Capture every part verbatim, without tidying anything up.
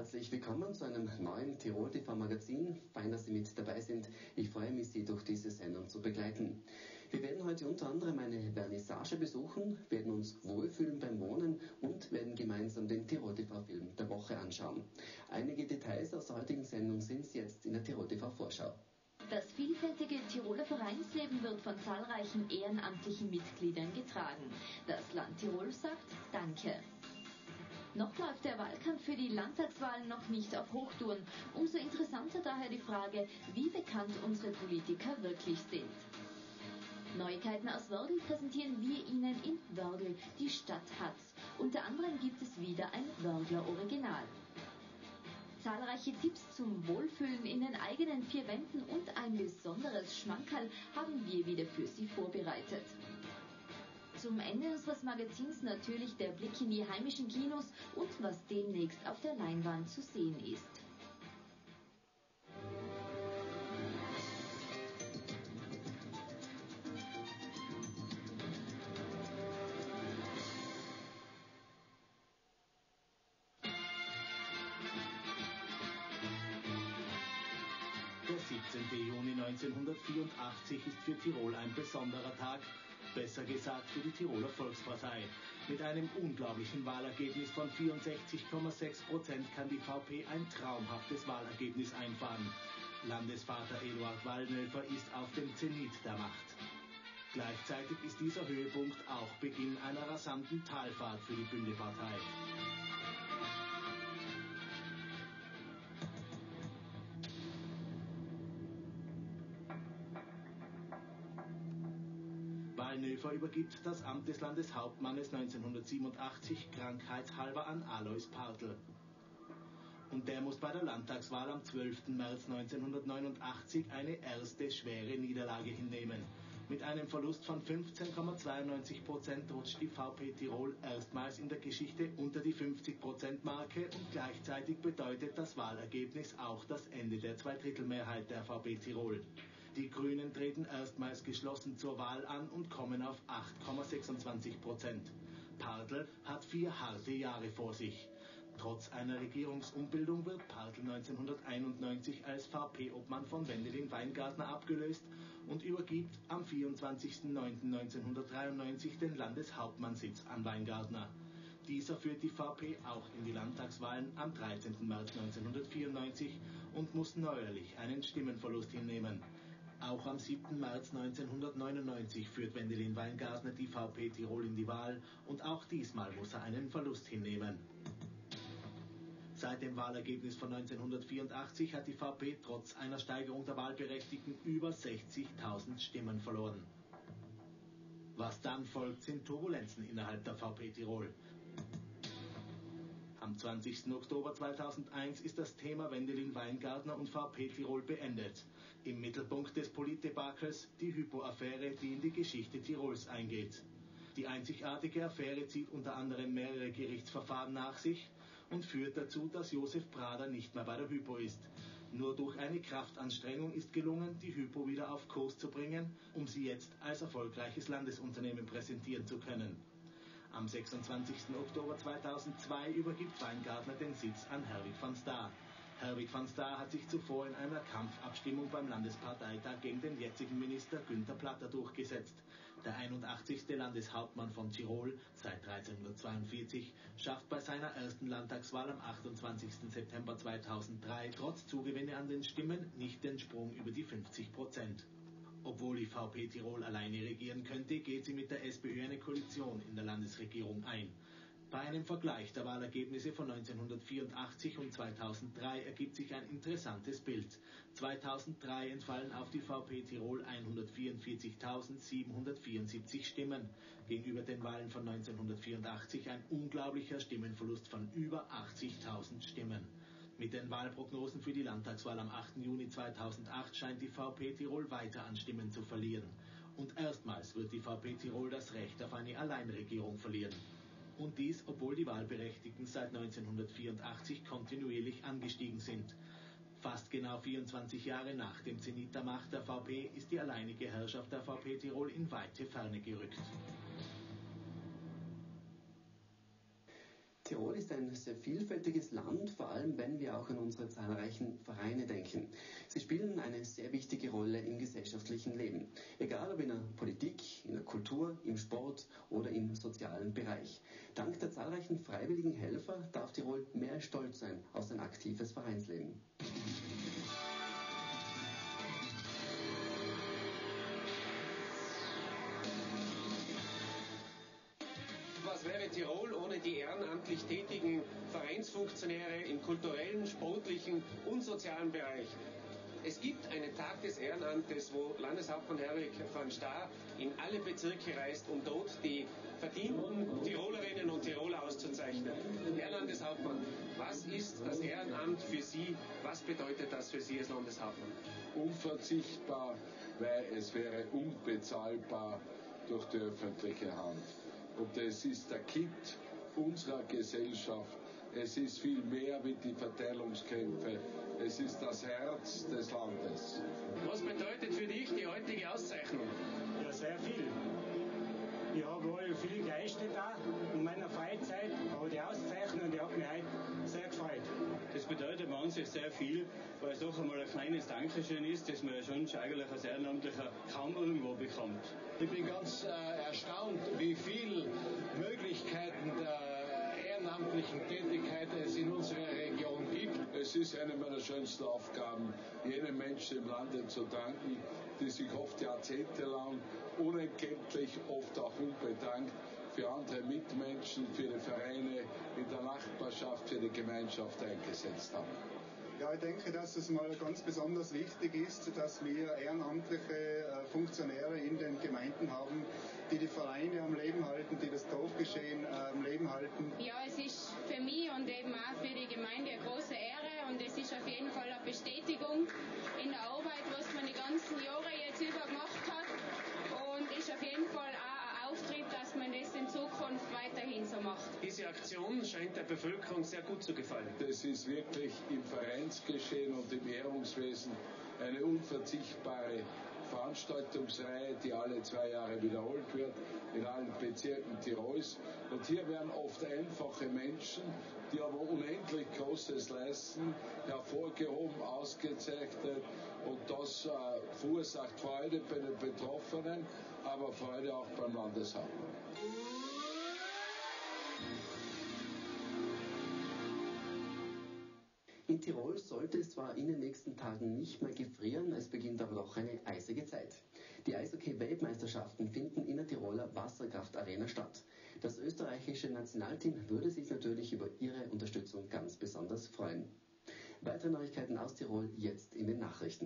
Herzlich willkommen zu einem neuen Tirol T V-Magazin. Fein, dass Sie mit dabei sind. Ich freue mich, Sie durch diese Sendung zu begleiten. Wir werden heute unter anderem eine Vernissage besuchen, werden uns wohlfühlen beim Wohnen und werden gemeinsam den Tirol T V-Film der Woche anschauen. Einige Details aus der heutigen Sendung sind jetzt in der Tirol T V-Vorschau. Das vielfältige Tiroler Vereinsleben wird von zahlreichen ehrenamtlichen Mitgliedern getragen. Das Land Tirol sagt Danke. Noch läuft der Wahlkampf für die Landtagswahlen noch nicht auf Hochtouren. Umso interessanter daher die Frage, wie bekannt unsere Politiker wirklich sind. Neuigkeiten aus Wörgl präsentieren wir Ihnen in Wörgl, die Stadt hat's. Unter anderem gibt es wieder ein Wörgler Original. Zahlreiche Tipps zum Wohlfühlen in den eigenen vier Wänden und ein besonderes Schmankerl haben wir wieder für Sie vorbereitet. Zum Ende unseres Magazins natürlich der Blick in die heimischen Kinos und was demnächst auf der Leinwand zu sehen ist. Der siebzehnte Juni neunzehnhundertvierundachtzig ist für Tirol ein besonderer Tag, besser gesagt für die Tiroler Volkspartei. Mit einem unglaublichen Wahlergebnis von vierundsechzig Komma sechs Prozent kann die V P ein traumhaftes Wahlergebnis einfahren. Landesvater Eduard Wallnöfer ist auf dem Zenit der Macht. Gleichzeitig ist dieser Höhepunkt auch Beginn einer rasanten Talfahrt für die Bündepartei. Wallnöfer übergibt das Amt des Landeshauptmannes neunzehnhundertsiebenundachtzig krankheitshalber an Alois Partl. Und der muss bei der Landtagswahl am zwölften März neunzehnhundertneunundachtzig eine erste schwere Niederlage hinnehmen. Mit einem Verlust von fünfzehn Komma zweiundneunzig Prozent rutscht die V P Tirol erstmals in der Geschichte unter die fünfzig Prozent Marke und gleichzeitig bedeutet das Wahlergebnis auch das Ende der Zweidrittelmehrheit der V P Tirol. Die Grünen treten erstmals geschlossen zur Wahl an und kommen auf acht Komma sechsundzwanzig Prozent. Partl hat vier harte Jahre vor sich. Trotz einer Regierungsumbildung wird Partl neunzehnhunderteinundneunzig als V P-Obmann von Wendelin Weingartner abgelöst und übergibt am vierundzwanzigsten neunten neunzehnhundertdreiundneunzig den Landeshauptmannsitz an Weingartner. Dieser führt die V P auch in die Landtagswahlen am dreizehnten März neunzehnhundertvierundneunzig und muss neuerlich einen Stimmenverlust hinnehmen. Auch am siebten März neunzehnhundertneunundneunzig führt Wendelin Weingartner die V P Tirol in die Wahl und auch diesmal muss er einen Verlust hinnehmen. Seit dem Wahlergebnis von neunzehnhundertvierundachtzig hat die V P trotz einer Steigerung der Wahlberechtigten über sechzigtausend Stimmen verloren. Was dann folgt, sind Turbulenzen innerhalb der V P Tirol. Am zwanzigsten Oktober zweitausendeins ist das Thema Wendelin Weingartner und V P Tirol beendet. Im Mittelpunkt des Politdebakels die Hypo-Affäre, die in die Geschichte Tirols eingeht. Die einzigartige Affäre zieht unter anderem mehrere Gerichtsverfahren nach sich und führt dazu, dass Josef Prader nicht mehr bei der Hypo ist. Nur durch eine Kraftanstrengung ist gelungen, die Hypo wieder auf Kurs zu bringen, um sie jetzt als erfolgreiches Landesunternehmen präsentieren zu können. Am sechsundzwanzigsten Oktober zweitausendzwei übergibt Weingartner den Sitz an Herwig van Staar. Herwig van Staar hat sich zuvor in einer Kampfabstimmung beim Landesparteitag gegen den jetzigen Minister Günther Platter durchgesetzt. Der einundachtzigste Landeshauptmann von Tirol seit dreizehnhundertzweiundvierzig schafft bei seiner ersten Landtagswahl am achtundzwanzigsten September zweitausenddrei trotz Zugewinne an den Stimmen nicht den Sprung über die fünfzig Prozent. Obwohl die V P Tirol alleine regieren könnte, geht sie mit der SPÖ eine Koalition in der Landesregierung ein. Bei einem Vergleich der Wahlergebnisse von neunzehnhundertvierundachtzig und zweitausenddrei ergibt sich ein interessantes Bild. zweitausenddrei entfallen auf die V P Tirol hundertvierundvierzigtausendsiebenhundertvierundsiebzig Stimmen. Gegenüber den Wahlen von neunzehnhundertvierundachtzig ein unglaublicher Stimmenverlust von über achtzigtausend Stimmen. Mit den Wahlprognosen für die Landtagswahl am achten Juni zweitausendacht scheint die V P Tirol weiter an Stimmen zu verlieren. Und erstmals wird die V P Tirol das Recht auf eine Alleinregierung verlieren. Und dies, obwohl die Wahlberechtigten seit neunzehnhundertvierundachtzig kontinuierlich angestiegen sind. Fast genau vierundzwanzig Jahre nach dem Zenit der Macht der V P ist die alleinige Herrschaft der V P Tirol in weite Ferne gerückt. Tirol ist ein sehr vielfältiges Land, vor allem wenn wir auch an unsere zahlreichen Vereine denken. Sie spielen eine sehr wichtige Rolle im gesellschaftlichen Leben, egal ob in der Politik, in der Kultur, im Sport oder im sozialen Bereich. Dank der zahlreichen freiwilligen Helfer darf Tirol mehr stolz sein auf sein aktives Vereinsleben. Was wäre Tirol ohne die ehrenamtlich tätigen Vereinsfunktionäre im kulturellen, sportlichen und sozialen Bereich? Es gibt einen Tag des Ehrenamtes, wo Landeshauptmann Herwig van Staar in alle Bezirke reist, um dort die verdienten Tirolerinnen und Tiroler auszuzeichnen. Herr Landeshauptmann, was ist das Ehrenamt für Sie? Was bedeutet das für Sie als Landeshauptmann? Unverzichtbar, weil es wäre unbezahlbar durch die öffentliche Hand. Und es ist der Kitt unserer Gesellschaft. Es ist viel mehr wie die Verteilungskämpfe. Es ist das Herz des Landes. Was bedeutet für dich die heutige Auszeichnung? Ja, sehr viel. Ich habe wohl viel geleistet da in meiner Freizeit, aber die Auszeichnung, die hat mich heute sehr gefreut. Das bedeutet bei uns sehr viel, weil es doch einmal ein kleines Dankeschön ist, das man ja schon eigentlich als Ehrenamtlicher kaum irgendwo bekommt. Ich bin ganz äh, erstaunt, wie viele Möglichkeiten der ehrenamtlichen Tätigkeit es in unserer Region gibt. Es ist eine meiner schönsten Aufgaben, jenen Menschen im Lande zu danken, die sich oft jahrzehntelang unentgeltlich, oft auch unbedankt für andere Mitmenschen, für die Vereine in der Nachbarschaft, für die Gemeinschaft eingesetzt haben. Ja, ich denke, dass es mal ganz besonders wichtig ist, dass wir ehrenamtliche Funktionäre in den Gemeinden haben, die die Vereine am Leben halten, die das Dorfgeschehen am Leben halten. Ja, es ist für mich und eben auch für die Gemeinde eine große Ehre und es ist auf jeden Fall eine Bestätigung in der Arbeit, was man die ganzen Jahre jetzt über gemacht hat und ist auf jeden Fall auch ein Auftrieb, dass man das in Zukunft weiterhin so macht. Diese Aktion scheint der Bevölkerung sehr gut zu gefallen. Das ist wirklich im Vereinsgeschehen und im Ehrungswesen eine unverzichtbare Veranstaltungsreihe, die alle zwei Jahre wiederholt wird, in allen Bezirken Tirols. Und hier werden oft einfache Menschen, die aber unendlich Großes leisten, hervorgehoben, ausgezeichnet. Und das äh, verursacht Freude bei den Betroffenen, aber Freude auch beim Landeshauptmann. In Tirol sollte es zwar in den nächsten Tagen nicht mehr gefrieren, es beginnt aber doch eine eisige Zeit. Die Eishockey-Weltmeisterschaften finden in der Tiroler Wasserkraft-Arena statt. Das österreichische Nationalteam würde sich natürlich über Ihre Unterstützung ganz besonders freuen. Weitere Neuigkeiten aus Tirol jetzt in den Nachrichten.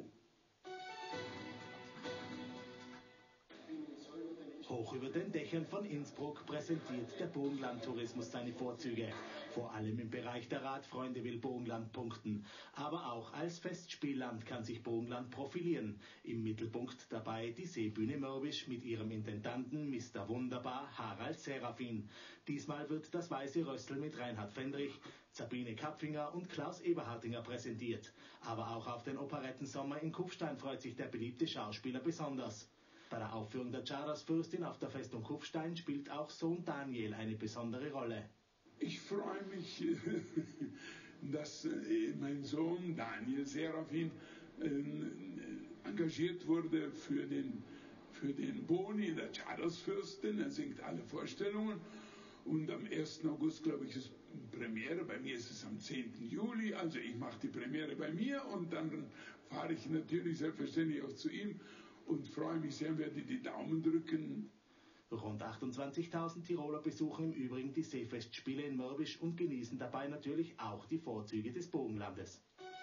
Hoch über den Dächern von Innsbruck präsentiert der Burgenland-Tourismus seine Vorzüge. Vor allem im Bereich der Radfreunde will Burgenland punkten. Aber auch als Festspielland kann sich Burgenland profilieren. Im Mittelpunkt dabei die Seebühne Mörbisch mit ihrem Intendanten Mister Wunderbar Harald Serafin. Diesmal wird das Weiße Rössl mit Reinhard Fendrich, Sabine Kapfinger und Klaus Eberhardinger präsentiert. Aber auch auf den Operettensommer in Kufstein freut sich der beliebte Schauspieler besonders. Bei der Aufführung der Tscharasfürstin auf der Festung Kufstein spielt auch Sohn Daniel eine besondere Rolle. Ich freue mich, dass mein Sohn Daniel Serafin engagiert wurde für den, für den Boni der Tscharasfürstin. Er singt alle Vorstellungen und am ersten August, glaube ich, ist Premiere. Bei mir ist es am zehnten Juli, also ich mache die Premiere bei mir und dann fahre ich natürlich selbstverständlich auch zu ihm. Und freue mich sehr, werde die Daumen drücken. Rund achtundzwanzigtausend Tiroler besuchen im Übrigen die Seefestspiele in Mörbisch und genießen dabei natürlich auch die Vorzüge des Burgenlandes.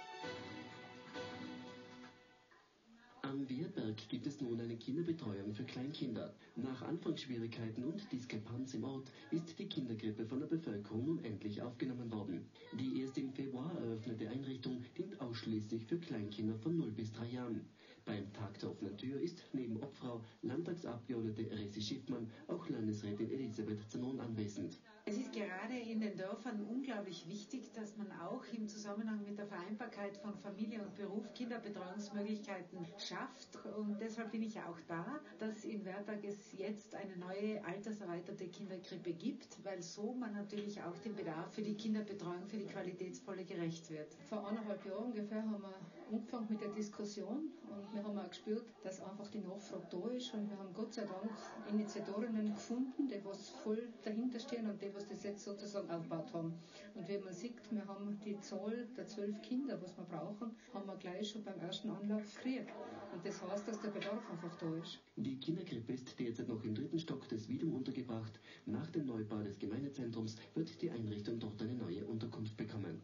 Am Wehrberg gibt es nun eine Kinderbetreuung für Kleinkinder. Nach Anfangsschwierigkeiten und Diskrepanz im Ort ist die Kinderkrippe von der Bevölkerung nun endlich aufgenommen worden. Die erst im Februar eröffnete Einrichtung dient ausschließlich für Kleinkinder von null bis drei Jahren. Beim Tag der offenen Tür ist neben Obfrau, Landtagsabgeordnete Resi Schiffmann auch Landesrätin Elisabeth Zanon anwesend. Es ist gerade in den Dörfern unglaublich wichtig, dass man auch im Zusammenhang mit der Vereinbarkeit von Familie und Beruf Kinderbetreuungsmöglichkeiten schafft. Und deshalb bin ich auch da, dass in Wertag es jetzt eine neue alterserweiterte Kinderkrippe gibt, weil so man natürlich auch dem Bedarf für die Kinderbetreuung, für die qualitätsvolle gerecht wird. Vor eineinhalb Jahren ungefähr haben wir angefangen mit der Diskussion und wir haben auch gespürt, dass einfach die Nachfrage da ist und wir haben Gott sei Dank Initiatorinnen gefunden, die was voll dahinter stehen und die was das jetzt sozusagen aufgebaut haben. Und wie man sieht, wir haben die Zahl der zwölf Kinder, was wir brauchen, haben wir gleich schon beim ersten Anlauf gekriegt. Und das heißt, dass der Bedarf einfach da ist. Die Kinderkrippe ist derzeit noch im dritten Stock des Widum untergebracht. Nach dem Neubau des Gemeindezentrums wird die Einrichtung dort eine neue Unterkunft bekommen.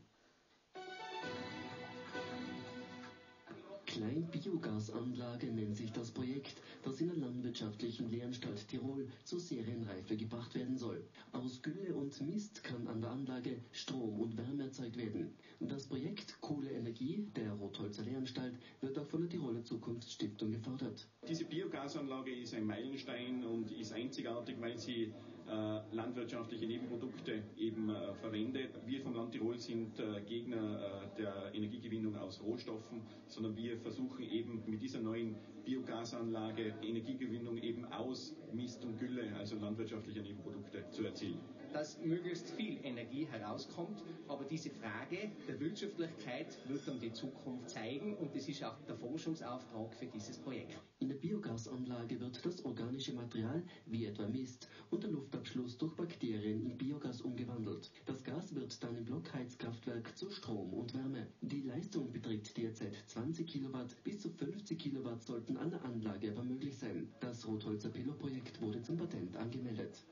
Kleinbiogasanlage nennt sich das Projekt, das in der landwirtschaftlichen Lehranstalt Tirol zur Serienreife gebracht werden soll. Aus Gülle und Mist kann an der Anlage Strom und Wärme erzeugt werden. Das Projekt Kohleenergie der Rotholzer Lehranstalt wird auch von der Tiroler Zukunftsstiftung gefördert. Diese Biogasanlage ist ein Meilenstein und ist einzigartig, weil sie äh, landwirtschaftliche Nebenprodukte eben äh, verwendet. Wir vom Land Tirol sind äh, Gegner äh, der Energiegewinnung aus Rohstoffen, sondern wir versuchen eben mit dieser neuen Biogasanlage Energiegewinnung eben aus Mist und Gülle, also landwirtschaftliche Nebenprodukte, zu erzielen. Dass möglichst viel Energie herauskommt, aber diese Frage der Wirtschaftlichkeit wird dann die Zukunft zeigen und das ist auch der Forschungsauftrag für dieses Projekt. In der Biogasanlage wird das organische Material, wie etwa Mist, und der Luftabschluss durch Bakterien in Biogas umgewandelt. Das Gas wird dann im Blockheizkraftwerk zu Strom und Wärme. Die Leistung beträgt derzeit zwanzig Kilowatt, bis zu fünfzig Kilowatt sollten an der Anlage aber möglich sein. Das Rotholzer Pilotprojekt wurde zum Patent angemeldet.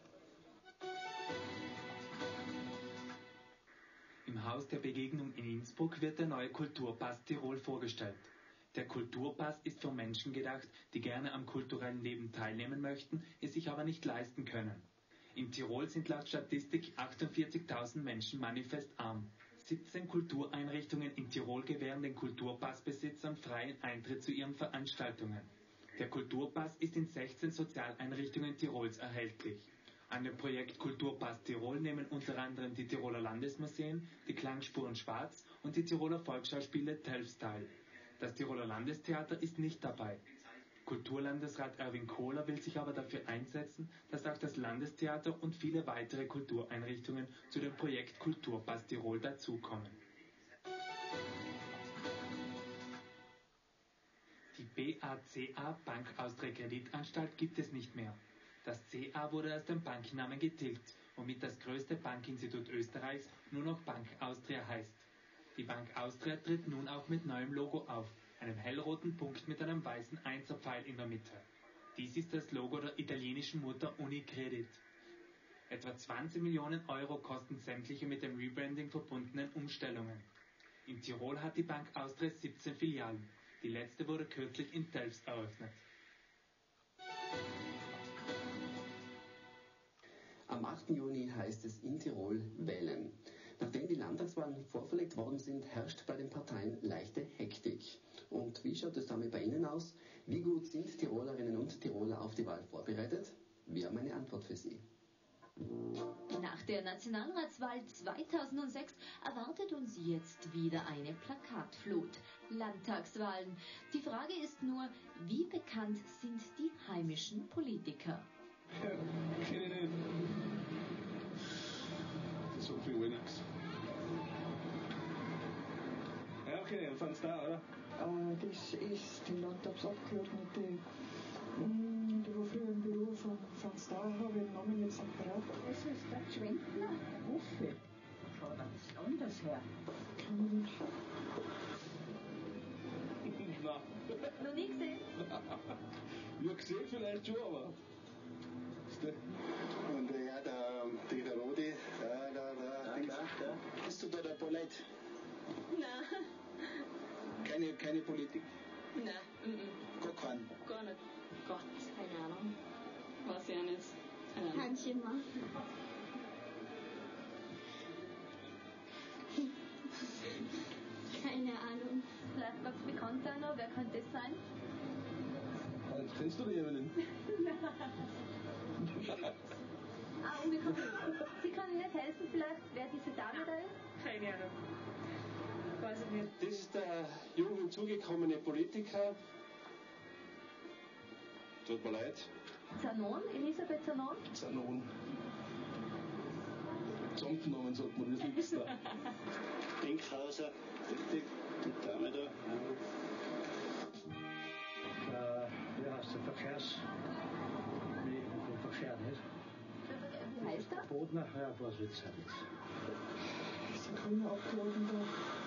Im Haus der Begegnung in Innsbruck wird der neue Kulturpass Tirol vorgestellt. Der Kulturpass ist für Menschen gedacht, die gerne am kulturellen Leben teilnehmen möchten, es sich aber nicht leisten können. In Tirol sind laut Statistik achtundvierzigtausend Menschen manifest arm. siebzehn Kultureinrichtungen in Tirol gewähren den Kulturpassbesitzern freien Eintritt zu ihren Veranstaltungen. Der Kulturpass ist in sechzehn Sozialeinrichtungen Tirols erhältlich. An dem Projekt Kulturpass Tirol nehmen unter anderem die Tiroler Landesmuseen, die Klangspuren Schwarz und die Tiroler Volksschauspiele Telfs teil. Das Tiroler Landestheater ist nicht dabei. Kulturlandesrat Erwin Kohler will sich aber dafür einsetzen, dass auch das Landestheater und viele weitere Kultureinrichtungen zu dem Projekt Kulturpass Tirol dazukommen. Die B A C A Bank Austria Kreditanstalt gibt es nicht mehr. Das C A wurde aus dem Banknamen getilgt, womit das größte Bankinstitut Österreichs nur noch Bank Austria heißt. Die Bank Austria tritt nun auch mit neuem Logo auf, einem hellroten Punkt mit einem weißen Einserpfeil in der Mitte. Dies ist das Logo der italienischen Mutter Unicredit. Etwa zwanzig Millionen Euro kosten sämtliche mit dem Rebranding verbundenen Umstellungen. In Tirol hat die Bank Austria siebzehn Filialen. Die letzte wurde kürzlich in Telfs eröffnet. Am achten Juni heißt es in Tirol wählen. Nachdem die Landtagswahlen vorverlegt worden sind, herrscht bei den Parteien leichte Hektik. Und wie schaut es damit bei Ihnen aus? Wie gut sind Tirolerinnen und Tiroler auf die Wahl vorbereitet? Wir haben eine Antwort für Sie. Nach der Nationalratswahl zweitausendsechs erwartet uns jetzt wieder eine Plakatflut. Landtagswahlen. Die Frage ist nur, wie bekannt sind die heimischen Politiker? Ja, kenne ich nicht. Das ist so viel nichts. Ja, okay, dann fangst du an, oder? Äh, das ist die Landtagsabgeordnete, mh, die war früher im Büro von, von Star, habe ich den Namen jetzt nicht parat. Das ist der Schwendner, der Uffe. Schaut ein bisschen anders her. Kann ich nicht. Nein. Noch nie gesehen? Ja, gesehen vielleicht schon, aber... Und ja, der, der Rodi, der, der, der, Dings. Bist du da der Polit? Nein. Keine, keine Politik? Nein. Mm-mm. Gar keinen? Gar nicht. Gott, keine Ahnung. Weiß ich auch nicht. Keine Ahnung. Handchen machen. Keine Ahnung. Bleibt was bekannt noch? Wer könnte es sein? Kennst du die Evelyn? Ah, und ich kann, Sie können mir jetzt helfen, vielleicht, wer diese Dame da ist? Keine Ahnung. Weiß ich nicht. Das ist der jung hinzugekommene Politiker. Tut mir leid. Zanon, Elisabeth Zanon? Zanon. Samtnamen sagt man, das ist nichts da. Denkhauser, richtig, die Dame da. Äh, wie heißt der Verkehrs... Nee, der Verkehr nicht. Wie heißt er? Bodner, ja, was wird sein? Das ist ein grüner Abgeordneter.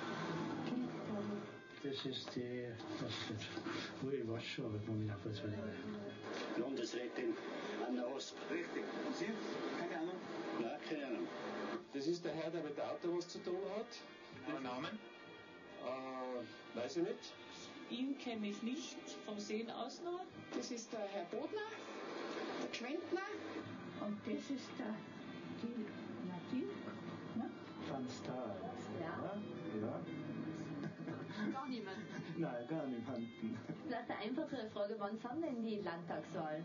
Das ist die, was ist das? Oh, ich weiß schon, aber ich muss mich einfach jetzt wieder rein. Landesrätin Anna Osp. Richtig. Und Sie? Keine Ahnung? Nein, keine Ahnung. Das ist der Herr, der mit der Auto was zu tun hat. Euer Namen? Äh, weiß ich nicht. Ihn kenne ich nicht, vom Sehen aus nur. Das ist der Herr Bodner, der Gschwendtner. Und das ist der die Nativ, ne? Van Staal. Ja. Ja. Gar niemand. Nein, gar niemanden. Vielleicht eine einfachere Frage, wann sind denn die Landtagswahlen?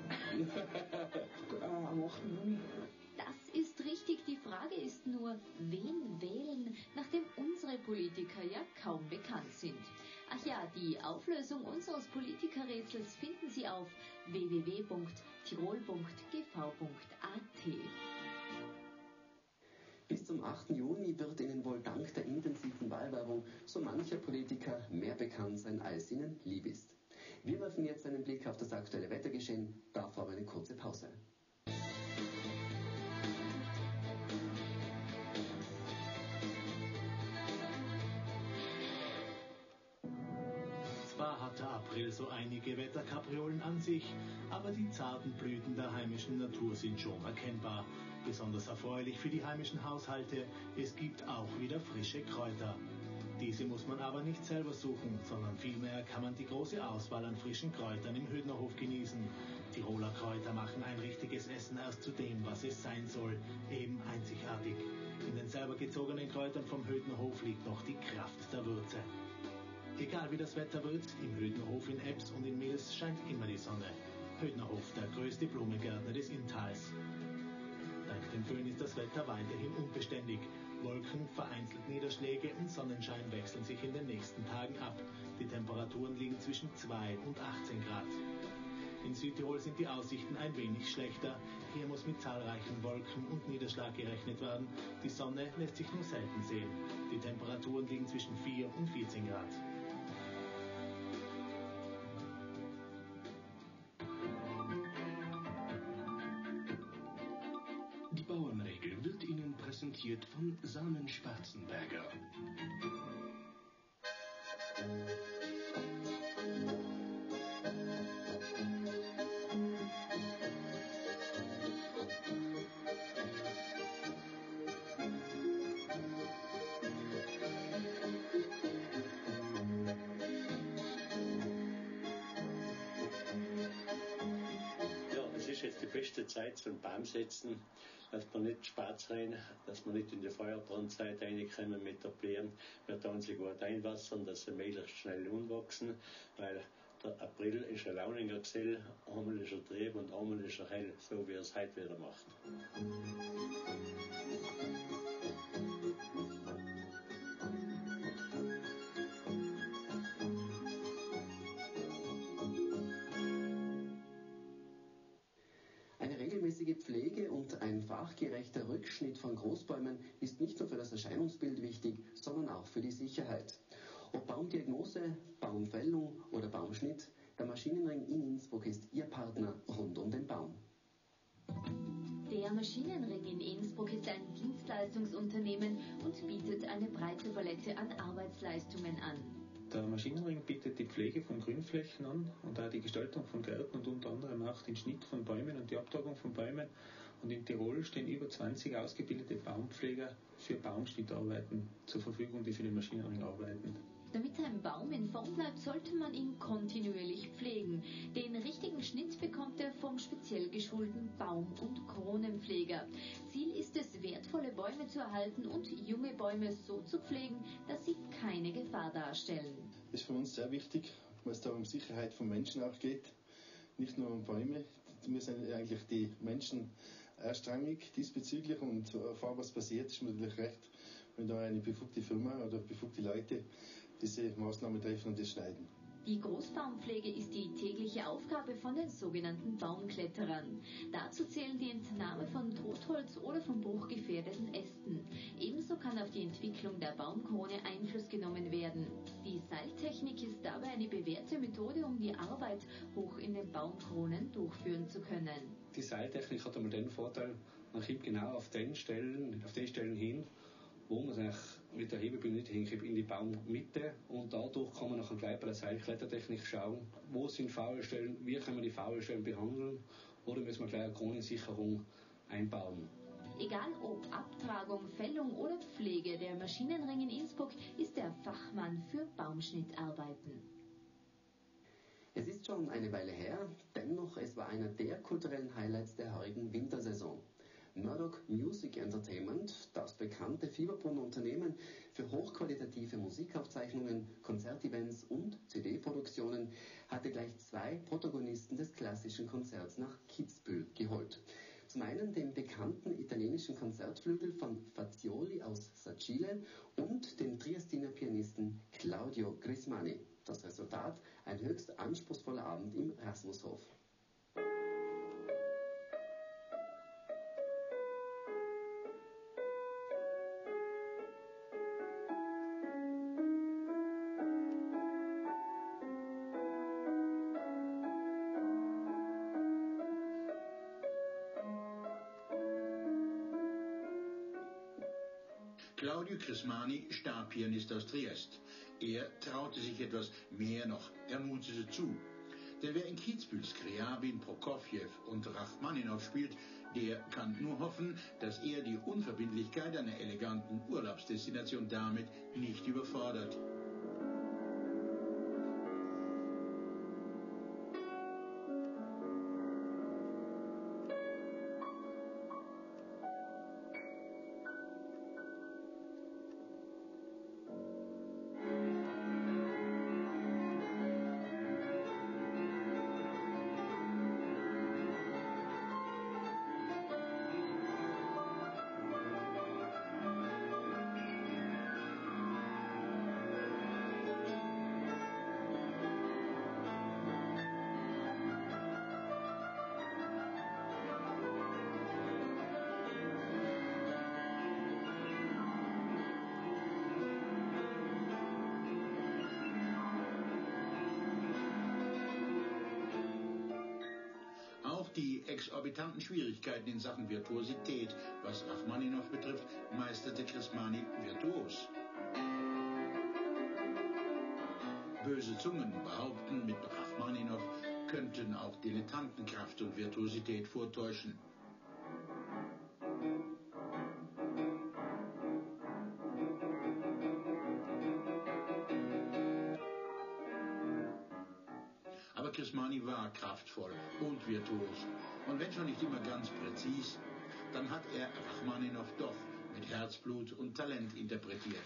Am achten Juni. Das ist richtig, die Frage ist nur, wen wählen, nachdem unsere Politiker ja kaum bekannt sind. Ach ja, die Auflösung unseres Politikerrätsels finden Sie auf w w w punkt tirol punkt g v punkt a t. Bis zum achten Juni wird Ihnen wohl dank der intensiven Wahlwerbung so mancher Politiker mehr bekannt sein, als Ihnen lieb ist. Wir werfen jetzt einen Blick auf das aktuelle Wettergeschehen, davor aber eine kurze Pause. Zwar hat der April so einige Wetterkapriolen an sich, aber die zarten Blüten der heimischen Natur sind schon erkennbar. Besonders erfreulich für die heimischen Haushalte, es gibt auch wieder frische Kräuter. Diese muss man aber nicht selber suchen, sondern vielmehr kann man die große Auswahl an frischen Kräutern im Hödnerhof genießen. Tiroler Kräuter machen ein richtiges Essen erst zu dem, was es sein soll, eben einzigartig. In den selber gezogenen Kräutern vom Hödnerhof liegt noch die Kraft der Würze. Egal wie das Wetter wird, im Hödnerhof in Ebbs und in Mils scheint immer die Sonne. Hödnerhof, der größte Blumengärtner des Inntals. Dank dem Föhn ist das Wetter weiterhin unbeständig. Wolken, vereinzelt Niederschläge und Sonnenschein wechseln sich in den nächsten Tagen ab. Die Temperaturen liegen zwischen zwei und achtzehn Grad. In Südtirol sind die Aussichten ein wenig schlechter. Hier muss mit zahlreichen Wolken und Niederschlag gerechnet werden. Die Sonne lässt sich nur selten sehen. Die Temperaturen liegen zwischen vier und vierzehn Grad. Die Bauernregel wird Ihnen präsentiert von Samen Schwarzenberger. Jetzt die beste Zeit zum Baum setzen, dass wir nicht spät rein, dass wir nicht in die Feuerbrandzeit reinkommen mit der Blären. Wir tun sie gut einwassern, dass sie möglichst schnell umwachsen, weil der April ist ein launiger Gesell, einmal ist er trüb und einmal ist er hell, so wie er es heute wieder macht. Pflege und ein fachgerechter Rückschnitt von Großbäumen ist nicht nur für das Erscheinungsbild wichtig, sondern auch für die Sicherheit. Ob Baumdiagnose, Baumfällung oder Baumschnitt, der Maschinenring in Innsbruck ist Ihr Partner rund um den Baum. Der Maschinenring in Innsbruck ist ein Dienstleistungsunternehmen und bietet eine breite Palette an Arbeitsleistungen an. Der Maschinenring bietet die Pflege von Grünflächen an und auch die Gestaltung von Gärten und unter anderem auch den Schnitt von Bäumen und die Abtragung von Bäumen. Und in Tirol stehen über zwanzig ausgebildete Baumpfleger für Baumschnittarbeiten zur Verfügung, die für den Maschinenring arbeiten. Damit ein Baum in Form bleibt, sollte man ihn kontinuierlich pflegen. Den richtigen Schnitt bekommt er vom speziell geschulten Baum- und Kronenpfleger. Ziel ist es, wertvolle Bäume zu erhalten und junge Bäume so zu pflegen, dass sie keine Gefahr darstellen. Das ist für uns sehr wichtig, weil es da um Sicherheit von Menschen auch geht. nicht nur um Bäume. Wir sind eigentlich die Menschen erstrangig diesbezüglich und vor was passiert, ist mir natürlich recht, wenn da eine befugte Firma oder befugte Leute diese Maßnahmen treffen und das schneiden. Die Großbaumpflege ist die tägliche Aufgabe von den sogenannten Baumkletterern. Dazu zählen die Entnahme von Totholz oder von bruchgefährdeten Ästen. Ebenso kann auf die Entwicklung der Baumkrone Einfluss genommen werden. Die Seiltechnik ist dabei eine bewährte Methode, um die Arbeit hoch in den Baumkronen durchführen zu können. Die Seiltechnik hat einmal den Vorteil, man kommt genau auf den Stellen, auf die Stellen hin, wo man sich mit der Hebebühne nicht hinkriegt, in die Baummitte, und dadurch kann man nachher gleich bei der Seilklettertechnik schauen, wo sind faule Stellen, wie können wir die faulen Stellen behandeln, oder müssen wir gleich eine Kronensicherung einbauen. Egal ob Abtragung, Fällung oder Pflege, der Maschinenring in Innsbruck ist der Fachmann für Baumschnittarbeiten. Es ist schon eine Weile her, dennoch es war einer der kulturellen Highlights der heurigen Wintersaison. Murdoch Music Entertainment, das bekannte Fieberbrunn-Unternehmen für hochqualitative Musikaufzeichnungen, Konzertevents und C D-Produktionen, hatte gleich zwei Protagonisten des klassischen Konzerts nach Kitzbühel geholt. Zum einen den bekannten italienischen Konzertflügel von Fazioli aus Sacile und den Triestiner Pianisten Claudio Grismani. Das Resultat: ein höchst anspruchsvoller Abend im Rasmushof. Claudio Grismani, Stabpianist aus Triest. Er traute sich etwas mehr noch, er mutete zu. Denn wer in Kitzbühel Scriabin, Prokofjew und Rachmaninow spielt, der kann nur hoffen, dass er die Unverbindlichkeit einer eleganten Urlaubsdestination damit nicht überfordert. Die exorbitanten Schwierigkeiten in Sachen Virtuosität, was Rachmaninow betrifft, meisterte Grismani virtuos. Böse Zungen behaupten, mit Rachmaninow könnten auch Dilettanten Kraft und Virtuosität vortäuschen. Aber Grismani war kraftvoll und virtuos. Und wenn schon nicht immer ganz präzis, dann hat er Rachmaninow doch mit Herzblut und Talent interpretiert.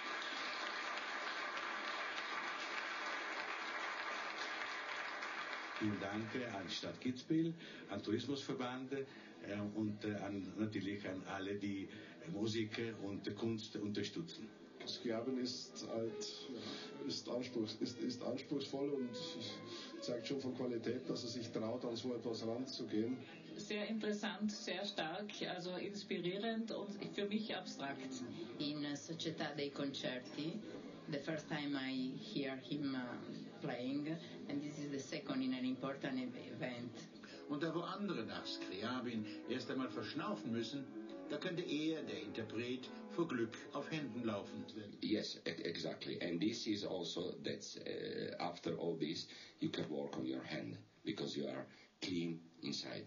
Vielen Dank an die Stadt Kitzbühel, an Tourismusverband äh, und äh, an, natürlich an alle, die äh, Musik und Kunst unterstützen. Scriabin ist, halt, ist, anspruchs, ist, ist anspruchsvoll und zeigt schon von Qualität, dass er sich traut, an so etwas ranzugehen. Sehr interessant, sehr stark, also inspirierend und für mich abstrakt. In Società dei Concerti, the first time I hear him uh, playing, and this is the second in an important event. Und da wo andere nach Scriabin erst einmal verschnaufen müssen, da könnte er, der Interpret, vor Glück auf Händen laufen. Yes, exactly. And this is also that uh, after all this, you can work on your hand because you are clean inside.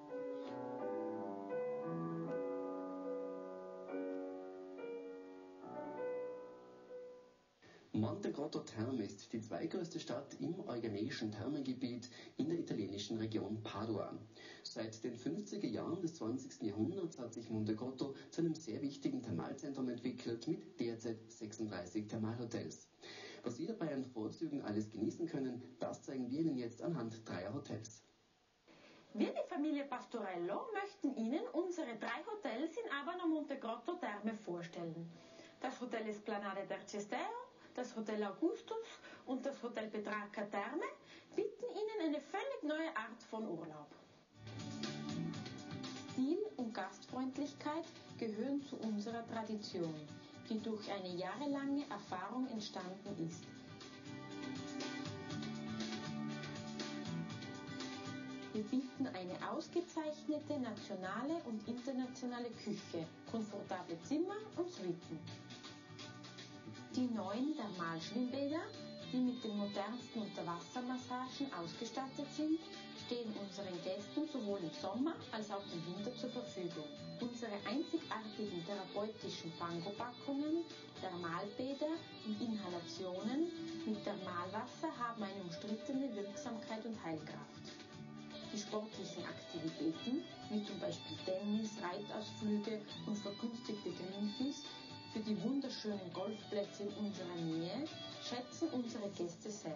Monte Grotto Terme ist die zweitgrößte Stadt im euganeischen Thermengebiet in der italienischen Region Padua. Seit den fünfziger Jahren des zwanzigsten Jahrhunderts hat sich Monte Grotto zu einem sehr wichtigen Thermalzentrum entwickelt mit derzeit sechsunddreißig Thermalhotels. Was Sie dabei an Vorzügen alles genießen können, das zeigen wir Ihnen jetzt anhand dreier Hotels. Familie Pastorello möchten Ihnen unsere drei Hotels in Abano Montegrotto Terme vorstellen. Das Hotel Esplanade del Cestero, das Hotel Augustus und das Hotel Petrarca Terme bieten Ihnen eine völlig neue Art von Urlaub. Stil und Gastfreundlichkeit gehören zu unserer Tradition, die durch eine jahrelange Erfahrung entstanden ist. Wir bieten eine ausgezeichnete nationale und internationale Küche, komfortable Zimmer und Suiten. Die neuen Thermalschwimmbäder, die mit den modernsten Unterwassermassagen ausgestattet sind, stehen unseren Gästen sowohl im Sommer als auch im Winter zur Verfügung. Unsere einzigartigen therapeutischen Fango-Packungen, Thermalbäder und Inhalationen mit Thermalwasser haben eine umstrittene Wirksamkeit und Heilkraft. Die sportlichen Aktivitäten, wie zum Beispiel Tennis, Reitausflüge und vergünstigte Greenpeace für die wunderschönen Golfplätze in unserer Nähe, schätzen unsere Gäste sehr.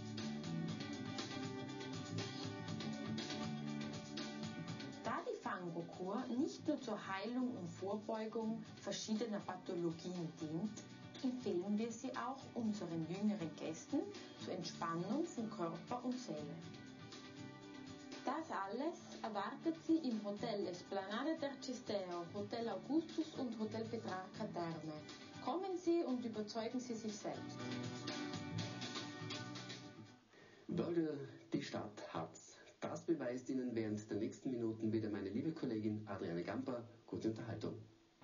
Da die Fango-Kur nicht nur zur Heilung und Vorbeugung verschiedener Pathologien dient, empfehlen wir sie auch unseren jüngeren Gästen zur Entspannung von Körper und Seele. Das alles erwartet Sie im Hotel Esplanade del Cestero, Hotel Augustus und Hotel Petrarca Terme. Kommen Sie und überzeugen Sie sich selbst. Wörgl, die Stadt hat's. Das beweist Ihnen während der nächsten Minuten wieder meine liebe Kollegin Adriane Gamper. Gute Unterhaltung.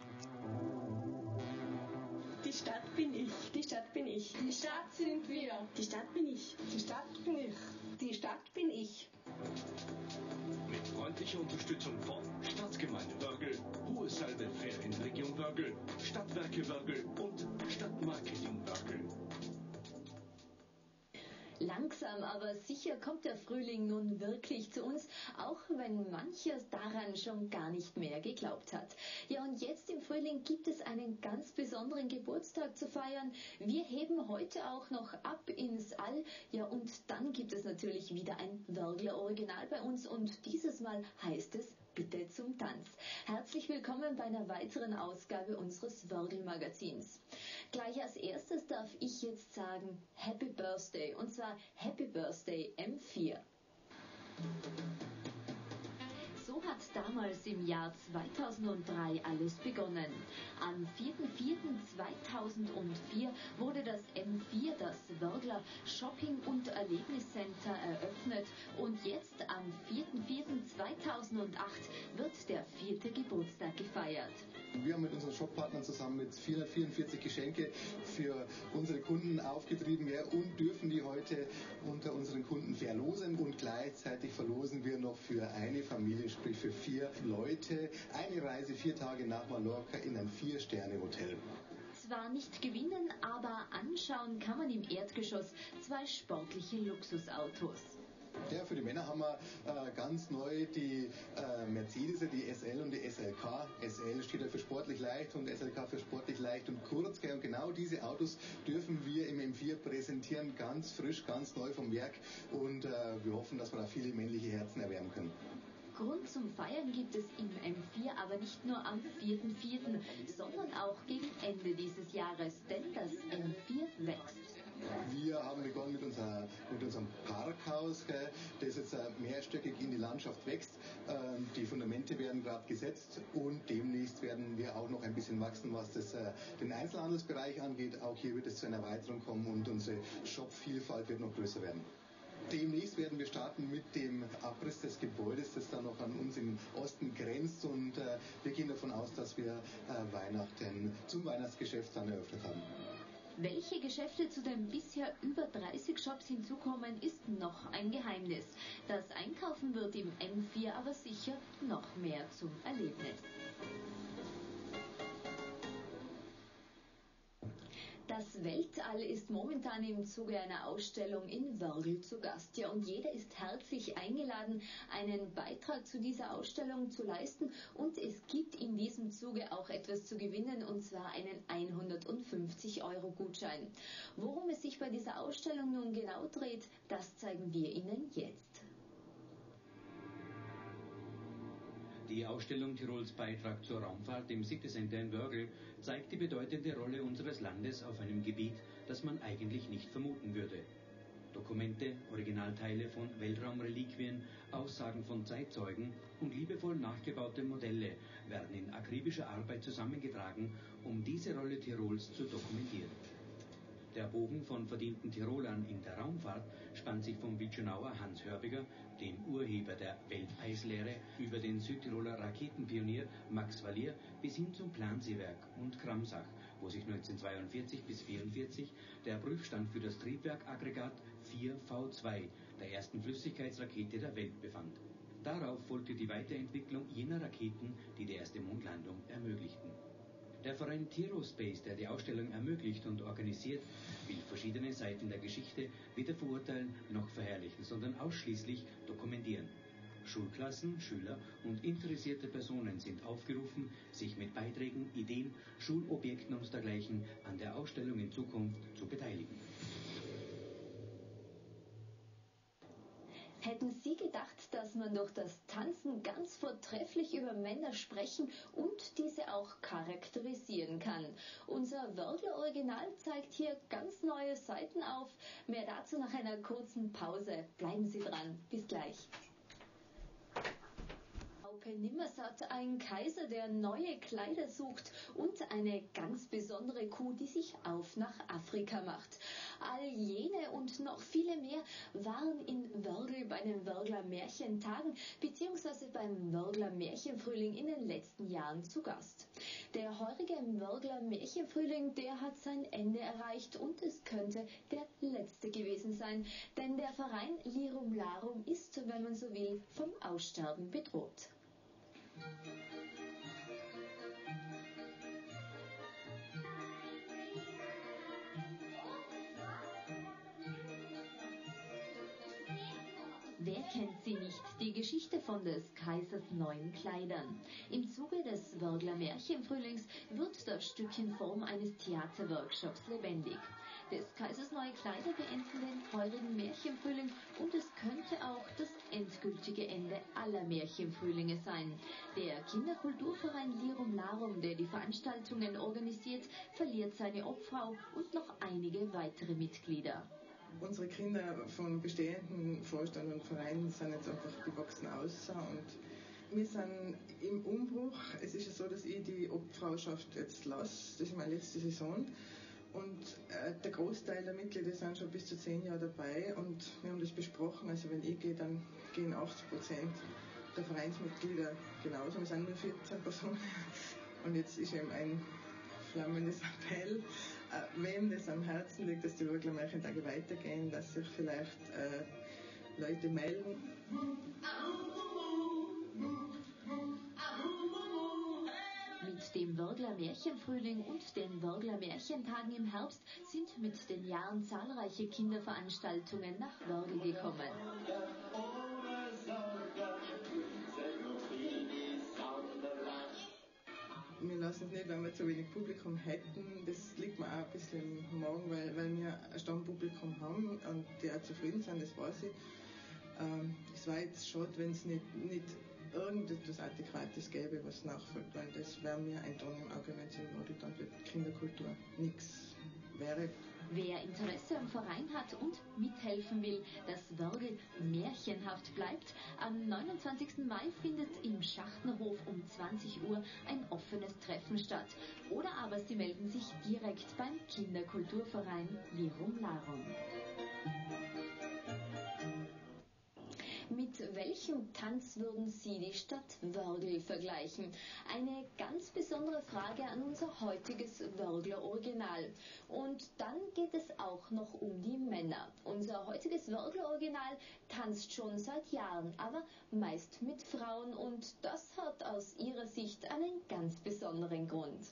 Die Stadt bin ich. Die Stadt bin ich. Die Stadt sind wir. Die Stadt bin ich. Die Stadt bin ich. Die Stadt bin ich. Mit freundlicher Unterstützung von Stadtgemeinde Wörgl, Hohe Salbe Ferienregion Wörgl, Stadtwerke Wörgl und Stadtmarketing Wörgl. Langsam, aber sicher kommt der Frühling nun wirklich zu uns, auch wenn mancher daran schon gar nicht mehr geglaubt hat. Ja, und jetzt im Frühling gibt es einen ganz besonderen Geburtstag zu feiern. Wir heben heute auch noch ab ins All. Ja, und dann gibt es natürlich wieder ein Wörgler Original bei uns und dieses Mal heißt es Bitte zum Tanz. Herzlich willkommen bei einer weiteren Ausgabe unseres Wörgl-Magazins. Gleich als erstes darf ich jetzt sagen Happy Birthday, und zwar Happy Birthday M vier. So hat damals im Jahr zweitausenddrei alles begonnen. Am vierten vierten zweitausendvier wurde das M vier, das Wörgler Shopping- und Erlebniscenter, eröffnet und jetzt am vierten vierten zweitausendacht wird der vierte Geburtstag gefeiert. Wir haben mit unseren Shoppartnern zusammen mit vierhundertvierundvierzig Geschenke für unsere Kunden aufgetrieben, ja, und dürfen die heute unter unseren Kunden verlosen, und gleichzeitig verlosen wir noch für eine Familie, sprich für vier Leute, eine Reise vier Tage nach Mallorca in ein Vier-Sterne-Hotel. Zwar nicht gewinnen, aber anschauen kann man im Erdgeschoss zwei sportliche Luxusautos. Ja, für die Männer haben wir äh, ganz neu die äh, Mercedes, die S L und die S L K. S L steht ja für sportlich leicht und S L K für sportlich leicht und kurz. Und genau diese Autos dürfen wir im M vier präsentieren, ganz frisch, ganz neu vom Werk, und äh, wir hoffen, dass wir da viele männliche Herzen erwärmen können. Grund zum Feiern gibt es im M vier aber nicht nur am vierten vierten, sondern auch gegen Ende dieses Jahres, denn das M vier wächst. Wir haben begonnen mit, unserer, mit unserem Parkhaus, gell, das jetzt mehrstöckig in die Landschaft wächst. Ähm, die Fundamente werden gerade gesetzt und demnächst werden wir auch noch ein bisschen wachsen, was das, äh, den Einzelhandelsbereich angeht. Auch hier wird es zu einer Erweiterung kommen und unsere Shop-Vielfalt wird noch größer werden. Demnächst werden wir starten mit dem Abriss des Gebäudes, das dann noch an uns im Osten grenzt, und äh, wir gehen davon aus, dass wir äh, Weihnachten zum Weihnachtsgeschäft dann eröffnet haben. Welche Geschäfte zu den bisher über dreißig Shops hinzukommen, ist noch ein Geheimnis. Das Einkaufen wird im M vier aber sicher noch mehr zum Erlebnis. Das Weltall ist momentan im Zuge einer Ausstellung in Wörgl zu Gast. Ja, und jeder ist herzlich eingeladen, einen Beitrag zu dieser Ausstellung zu leisten. Und es gibt in diesem Zuge auch etwas zu gewinnen, und zwar einen hundertfünfzig Euro Gutschein. Worum es sich bei dieser Ausstellung nun genau dreht, das zeigen wir Ihnen jetzt. Die Ausstellung Tirols Beitrag zur Raumfahrt im City Center in Wörgl zeigt die bedeutende Rolle unseres Landes auf einem Gebiet, das man eigentlich nicht vermuten würde. Dokumente, Originalteile von Weltraumreliquien, Aussagen von Zeitzeugen und liebevoll nachgebaute Modelle werden in akribischer Arbeit zusammengetragen, um diese Rolle Tirols zu dokumentieren. Der Bogen von verdienten Tirolern in der Raumfahrt spannt sich vom Witschenauer Hans Hörbiger, dem Urheber der Welteislehre, über den Südtiroler Raketenpionier Max Valier bis hin zum Planseewerk und Kramsach, wo sich neunzehnhundertzweiundvierzig bis vierundvierzig der Prüfstand für das Triebwerkaggregat vier V zwei, der ersten Flüssigkeitsrakete der Welt, befand. Darauf folgte die Weiterentwicklung jener Raketen, die die erste Mondlandung ermöglichten. Der Verein Tirospace, der die Ausstellung ermöglicht und organisiert, will verschiedene Seiten der Geschichte weder verurteilen noch verherrlichen, sondern ausschließlich dokumentieren. Schulklassen, Schüler und interessierte Personen sind aufgerufen, sich mit Beiträgen, Ideen, Schulobjekten und dergleichen an der Ausstellung in Zukunft zu beteiligen. Hätten Sie gedacht, dass man durch das Tanzen ganz vortrefflich über Männer sprechen und diese auch charakterisieren kann? Unser Wörgl-Original zeigt hier ganz neue Seiten auf. Mehr dazu nach einer kurzen Pause. Bleiben Sie dran. Bis gleich. Nimmersatt, ein Kaiser, der neue Kleider sucht und eine ganz besondere Kuh, die sich auf nach Afrika macht. All jene und noch viele mehr waren in Wörgl bei den Wörgler Märchentagen bzw. beim Wörgler Märchenfrühling in den letzten Jahren zu Gast. Der heurige Wörgler Märchenfrühling, der hat sein Ende erreicht und es könnte der letzte gewesen sein, denn der Verein Lirum Larum ist, wenn man so will, vom Aussterben bedroht. Wer kennt sie nicht, die Geschichte von des Kaisers neuen Kleidern? Im Zuge des Wörgler Märchenfrühlings wird das Stück in Form eines Theaterworkshops lebendig. Des Kaisers neue Kleider beenden den heurigen Märchenfrühling und es könnte auch das endgültige Ende aller Märchenfrühlinge sein. Der Kinderkulturverein Lirum Larum, der die Veranstaltungen organisiert, verliert seine Obfrau und noch einige weitere Mitglieder. Unsere Kinder vom bestehenden Vorstand und Verein sind jetzt einfach, die wachsen aus und wir sind im Umbruch. Es ist ja so, dass ich die Obfrauschaft jetzt lasse, das ist meine letzte Saison und äh, der Großteil der Mitglieder sind schon bis zu zehn Jahre dabei und wir haben das besprochen, also wenn ich gehe, dann gehen achtzig Prozent der Vereinsmitglieder genauso, wir sind nur vierzehn Personen und jetzt ist eben ein flammendes Appell, äh, wem das am Herzen liegt, dass die Wörgler Märchentage weitergehen, dass sich vielleicht äh, Leute melden. Mit dem Wörgler Märchenfrühling und den Wörgler Märchentagen im Herbst sind mit den Jahren zahlreiche Kinderveranstaltungen nach Wörgl gekommen. Wir lassen es nicht, wenn wir zu wenig Publikum hätten. Das liegt mir auch ein bisschen im Magen, weil, weil wir ein Stammpublikum haben und die auch zufrieden sind, das weiß ich. Ähm, es war jetzt schade, wenn es nicht, nicht irgendetwas Adäquates gäbe, was nachfolgt, weil das wäre mir ein Dorn im Auge, wenn es in Wörgl dann für Kinderkultur nichts wäre. Wer Interesse am Verein hat und mithelfen will, dass Wörgl märchenhaft bleibt, am neunundzwanzigsten Mai findet im Schachtnerhof um zwanzig Uhr ein offenes Treffen statt. Oder aber Sie melden sich direkt beim Kinderkulturverein Lirum Larum. Mit welchem Tanz würden Sie die Stadt Wörgl vergleichen? Eine ganz besondere Frage an unser heutiges Wörgler Original. Und dann geht es auch noch um die Männer. Unser heutiges Wörgler Original tanzt schon seit Jahren, aber meist mit Frauen und das hat aus ihrer Sicht einen ganz besonderen Grund.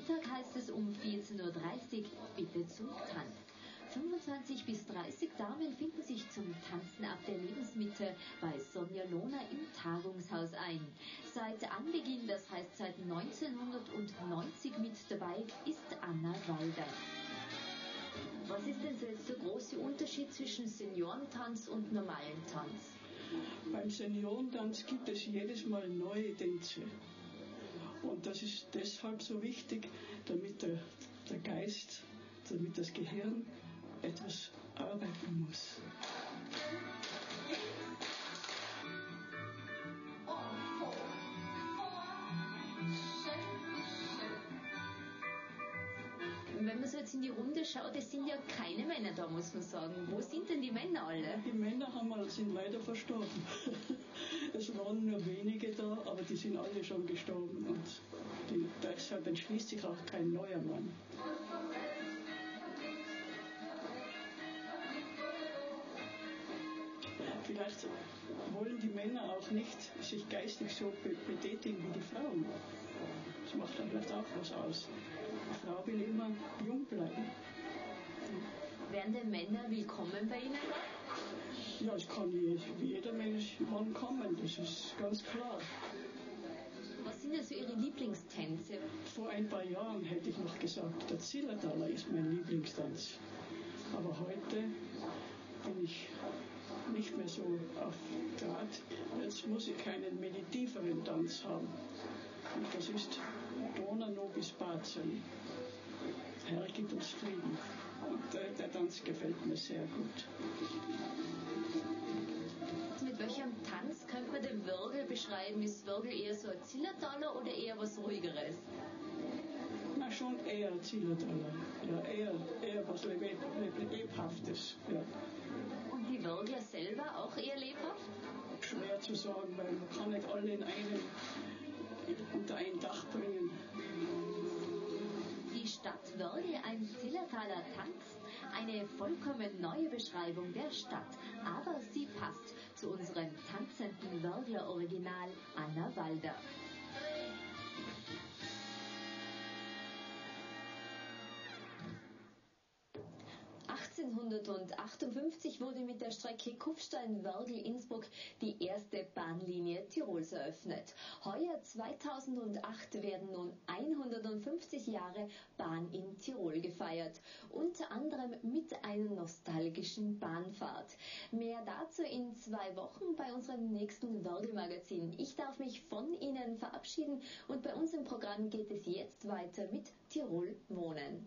Sonntag heißt es um vierzehn Uhr dreißig bitte zum Tanz. fünfundzwanzig bis dreißig Damen finden sich zum Tanzen auf der Lebensmitte bei Sonja Lohner im Tagungshaus ein. Seit Anbeginn, das heißt seit neunzehnhundertneunzig mit dabei, ist Anna Walder. Was ist denn so jetzt der große Unterschied zwischen Seniorentanz und normalen Tanz? Beim Seniorentanz gibt es jedes Mal neue Tänze. Und das ist deshalb so wichtig, damit der, der Geist, damit das Gehirn etwas arbeiten muss. Wenn man so jetzt in die Runde schaut, es sind ja keine Männer da, muss man sagen. Wo sind denn die Männer alle? Die Männer haben, sind leider verstorben. Es waren nur wenige da, aber die sind alle schon gestorben. Und die, deshalb entschließt sich auch kein neuer Mann. Vielleicht wollen die Männer auch nicht sich geistig so betätigen wie die Frauen. Das macht dann vielleicht auch was aus. Die Frau will immer jung bleiben. Wären denn Männer willkommen bei Ihnen? Ja, es kann jeder Mensch Mann kommen, das ist ganz klar. Was sind denn so Ihre Lieblingstänze? Vor ein paar Jahren hätte ich noch gesagt, der Zillertaler ist mein Lieblingstanz. Aber heute bin ich nicht mehr so auf Draht. Jetzt muss ich einen meditiveren Tanz haben. Und das ist Dona nobis pacem. Herr, gib uns Frieden. Und der, der Tanz gefällt mir sehr gut. Mit welchem Tanz könnte man den Würgel beschreiben? Ist Würgel eher so ein Zillertaler oder eher was Ruhigeres? Na, schon eher Zillertaler. Ja, eher, eher was Leb Leb Lebhaftes. Ja. Und die Würgler selber auch eher lebhaft? Schwer zu sagen, weil man kann nicht alle in einem, unter ein Dach bringen. Die Stadt Wörgl, ein Zillertaler Tanz, eine vollkommen neue Beschreibung der Stadt, aber sie passt zu unserem tanzenden Wörgler Original Anna Walder. achtzehnhundertachtundfünfzig wurde mit der Strecke Kufstein-Wörgl-Innsbruck die erste Bahnlinie Tirols eröffnet. Heuer zweitausendacht werden nun hundertfünfzig Jahre Bahn in Tirol gefeiert, unter anderem mit einer nostalgischen Bahnfahrt. Mehr dazu in zwei Wochen bei unserem nächsten Wörgl-Magazin. Ich darf mich von Ihnen verabschieden und bei uns im Programm geht es jetzt weiter mit Tirol Wohnen.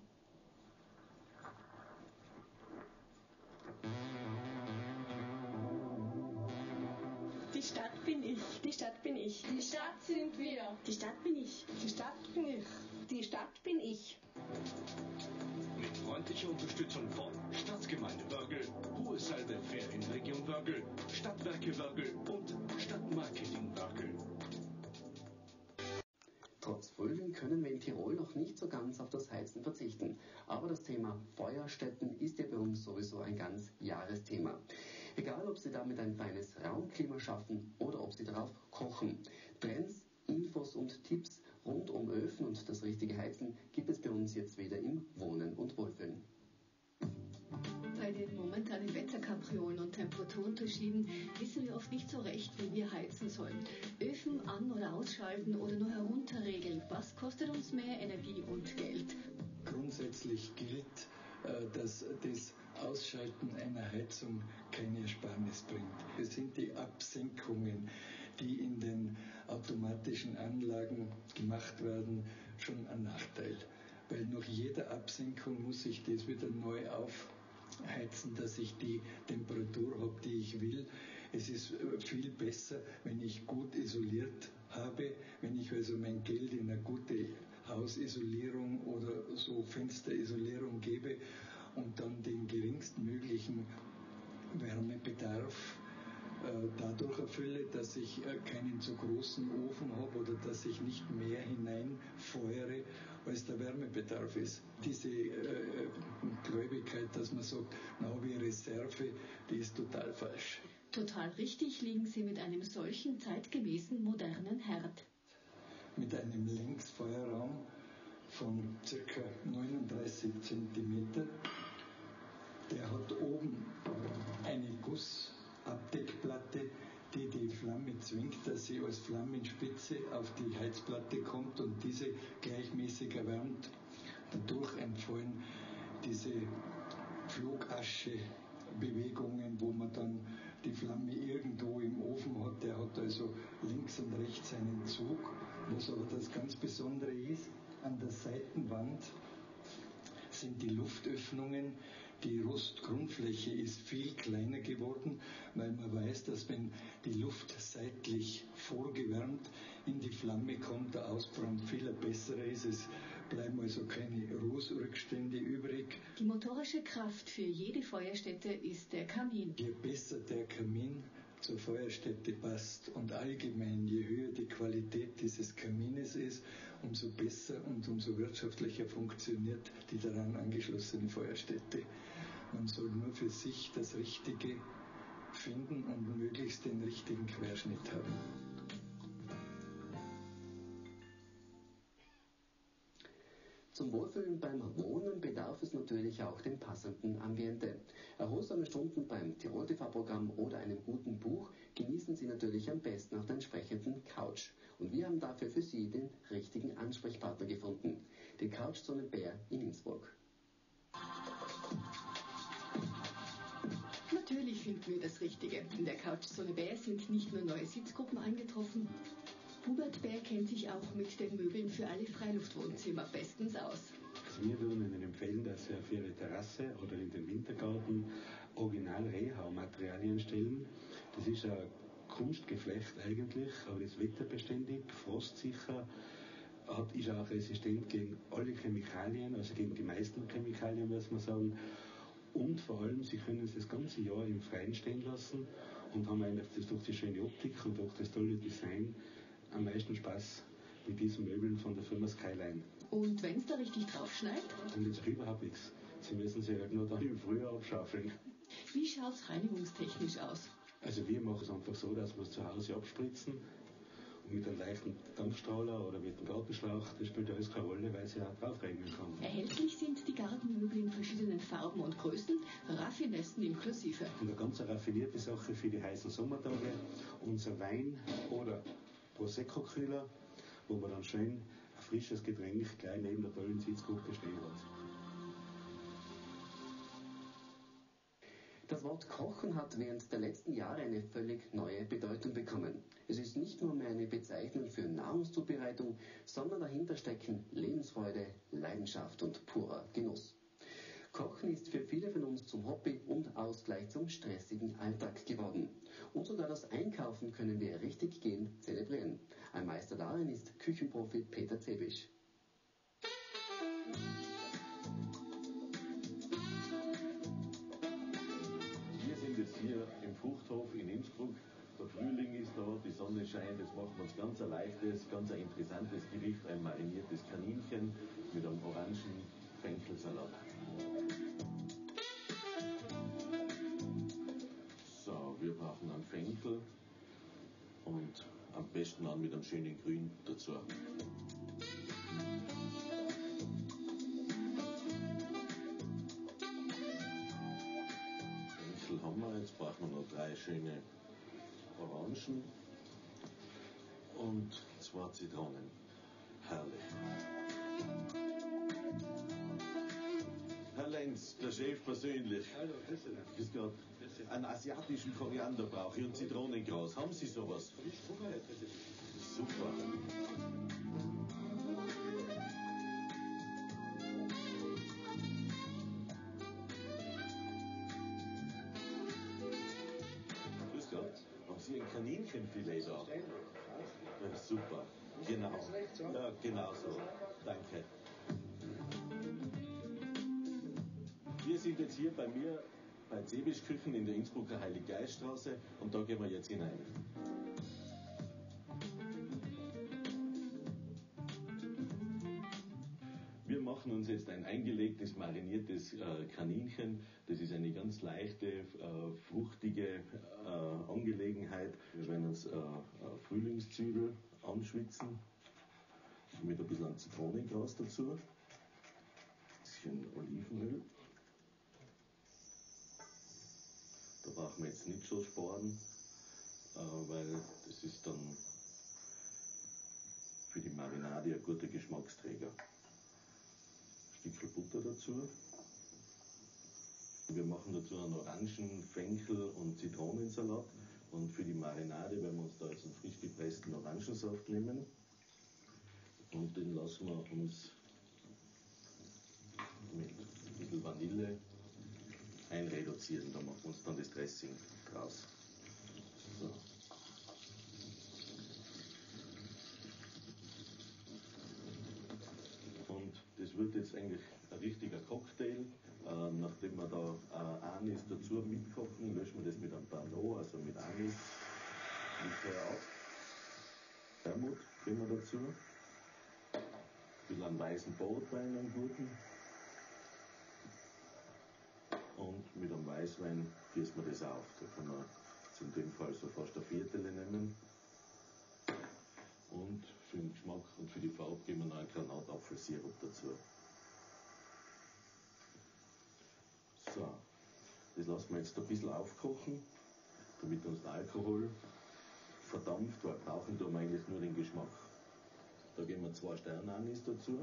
Die Stadt bin ich. Die Stadt bin ich. Die Stadt sind wir. Die Stadt bin ich. Die Stadt bin ich. Die Stadt bin ich. Mit freundlicher Unterstützung von Staatsgemeinde Wörgl, Hohe Salbe Ferienregion Wörgl, Stadtwerke Wörgl und Stadtmarketing Wörgl. Trotz Frühling können wir in Tirol noch nicht so ganz auf das Heizen verzichten. Aber das Thema Feuerstätten ist ja bei uns sowieso ein ganz Jahresthema. Egal, ob Sie damit ein feines Raumklima schaffen oder ob Sie darauf kochen. Trends, Infos und Tipps rund um Öfen und das richtige Heizen gibt es bei uns jetzt wieder im Wohnen und Wohlfühlen. Bei den momentanen Wetterkapriolen und Temperaturunterschieden wissen wir oft nicht so recht, wie wir heizen sollen. Öfen an- oder ausschalten oder nur herunterregeln. Was kostet uns mehr Energie und Geld? Grundsätzlich gilt, dass das Ausschalten einer Heizung keine Ersparnis bringt. Es sind die Absenkungen, die in den automatischen Anlagen gemacht werden, schon ein Nachteil. Weil nach jeder Absenkung muss ich das wieder neu aufheizen, dass ich die Temperatur habe, die ich will. Es ist viel besser, wenn ich gut isoliert habe, wenn ich also mein Geld in eine gute Hausisolierung oder so Fensterisolierung gebe und dann den geringstmöglichen Wärmebedarf äh, dadurch erfülle, dass ich äh, keinen zu großen Ofen habe oder dass ich nicht mehr hineinfeuere, als der Wärmebedarf ist. Diese äh, Gläubigkeit, dass man sagt, na habe ich Reserve, die ist total falsch. Total richtig liegen Sie mit einem solchen zeitgemäßen modernen Herd. Mit einem Längsfeuerraum von ca. neununddreißig Zentimeter. Der hat oben eine Gussabdeckplatte, die die Flamme zwingt, dass sie als Flammenspitze auf die Heizplatte kommt und diese gleichmäßig erwärmt. Dadurch entfallen diese Flugaschebewegungen, wo man dann die Flamme irgendwo im Ofen hat. Der hat also links und rechts einen Zug. Was aber das ganz Besondere ist, an der Seitenwand sind die Luftöffnungen. Die Rostgrundfläche ist viel kleiner geworden, weil man weiß, dass wenn die Luft seitlich vorgewärmt in die Flamme kommt, der Ausbrand viel besser ist. Es bleiben also keine Rußrückstände übrig. Die motorische Kraft für jede Feuerstätte ist der Kamin. Je besser der Kamin zur Feuerstätte passt und allgemein, je höher die Qualität dieses Kamines ist, umso besser und umso wirtschaftlicher funktioniert die daran angeschlossene Feuerstätte. Man soll nur für sich das Richtige finden und möglichst den richtigen Querschnitt haben. Zum Wohlfühlen beim Wohnen bedarf es natürlich auch dem passenden Ambiente. Erholsame Stunden beim Tirol T V-Programm oder einem guten Buch genießen Sie natürlich am besten auf der entsprechenden Couch. Und wir haben dafür für Sie den richtigen Ansprechpartner gefunden, den Couchzone Bär in Innsbruck. Natürlich finden wir das Richtige. In der Couchzone Bär sind nicht nur neue Sitzgruppen eingetroffen. Hubert Bär kennt sich auch mit den Möbeln für alle Freiluftwohnzimmer bestens aus. Also wir würden Ihnen empfehlen, dass Sie auf Ihre Terrasse oder in den Wintergarten Original-Rehau-Materialien stellen. Das ist ein Kunstgeflecht eigentlich, aber ist wetterbeständig, frostsicher, hat, ist auch resistent gegen alle Chemikalien, also gegen die meisten Chemikalien, muss man sagen. Und vor allem, Sie können es das ganze Jahr im Freien stehen lassen und haben eigentlich das durch die schöne Optik und durch das tolle Design am meisten Spaß mit diesen Möbeln von der Firma Skyline. Und wenn es da richtig drauf schneit? Und jetzt überhaupt nichts. Sie müssen sie halt nur dann im Frühjahr abschaufeln. Wie schaut es reinigungstechnisch aus? Also wir machen es einfach so, dass wir es zu Hause abspritzen und mit einem leichten Dampfstrahler oder mit einem Gartenschlauch, das spielt alles keine Rolle, weil sie auch drauf reinigen kann. Erhältlich sind die Gartenmöbel in verschiedenen Farben und Größen, Raffinessen inklusive. Und eine ganz raffinierte Sache für die heißen Sommertage, unser Wein oder Prosecco-Kühler, wo man dann schön ein frisches Getränk gleich neben der tollen Sitzgruppe stehen hat. Das Wort Kochen hat während der letzten Jahre eine völlig neue Bedeutung bekommen. Es ist nicht nur mehr eine Bezeichnung für Nahrungszubereitung, sondern dahinter stecken Lebensfreude, Leidenschaft und purer Genuss. Kochen ist für viele von uns zum Hobby und Ausgleich zum stressigen Alltag geworden. Und sogar das Einkaufen können wir richtig gehen zelebrieren. Ein Meister darin ist Küchenprofi Peter Zebisch. Wir sind jetzt hier im Fruchthof in Innsbruck. Der Frühling ist da, die Sonne scheint, jetzt machen wir uns ganz ein leichtes, ganz ein interessantes Gericht, ein mariniertes Kaninchen mit einem orangen Fenchelsalat. So, wir brauchen einen Fenchel und am besten dann mit einem schönen Grün dazu. Fenchel haben wir, jetzt brauchen wir noch drei schöne Orangen und zwei Zitronen. Herrlich. Herr Lenz, der Chef persönlich. Hallo, grüß Sie. Grüß Gott. Einen asiatischen Koriander brauche ich und Zitronengras. Haben Sie sowas? Super. Grüß Gott. Haben Sie ein Kaninchenfilet da? Ja, super. Genau. Ja, genau so. Danke. Wir sind jetzt hier bei mir bei Zebisch Küchen in der Innsbrucker Heiliggeiststraße und da gehen wir jetzt hinein. Wir machen uns jetzt ein eingelegtes, mariniertes äh, Kaninchen. Das ist eine ganz leichte, äh, fruchtige äh, Angelegenheit. Wir werden uns äh, Frühlingszwiebel anschwitzen mit ein bisschen Zitronengras dazu, ein bisschen Olivenöl. Da brauchen wir jetzt nicht so sparen, äh, weil das ist dann für die Marinade ein guter Geschmacksträger. Ein Stückchen Butter dazu. Wir machen dazu einen Orangen-, Fenchel- und Zitronensalat. Und für die Marinade werden wir uns da jetzt einen frisch gepressten Orangensaft nehmen. Und den lassen wir uns mit ein bisschen Vanille einreduzieren. Da machen wir uns dann das Dressing draus. So. Und das wird jetzt eigentlich ein richtiger Cocktail. Äh, nachdem wir da äh, Anis dazu mitkochen, löschen wir das mit einem Pernod, also mit Anis, Likör auf. Wermut geben wir dazu. Ein bisschen einen weißen Portwein, einen guten. Und mit einem Weißwein gießen wir das auf. Da kann man jetzt in dem Fall so fast ein Viertel nehmen. Und für den Geschmack und für die Farbe geben wir noch einen Granatapfelsirup dazu. So, das lassen wir jetzt ein bisschen aufkochen, damit uns der Alkohol verdampft, weil brauchen tun wir eigentlich nur den Geschmack. Da geben wir zwei Sternanis dazu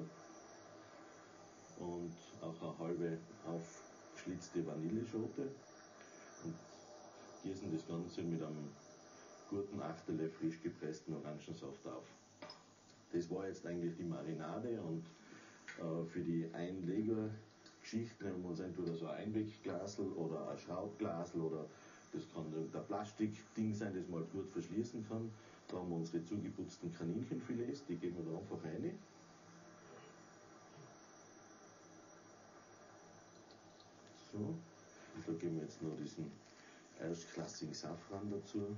und auch eine halbe aufgeschlitzte Vanilleschote und gießen das Ganze mit einem guten Achtel frisch gepressten Orangensaft auf. Das war jetzt eigentlich die Marinade und äh, für die Einleger Geschichten nehmen wir uns entweder so ein Einwegglasel oder ein Schraubglasel oder das kann irgendein Plastikding sein, das man halt gut verschließen kann. Da haben wir unsere zugeputzten Kaninchenfilets, die geben wir da einfach rein. So, und da geben wir jetzt noch diesen erstklassigen Safran dazu.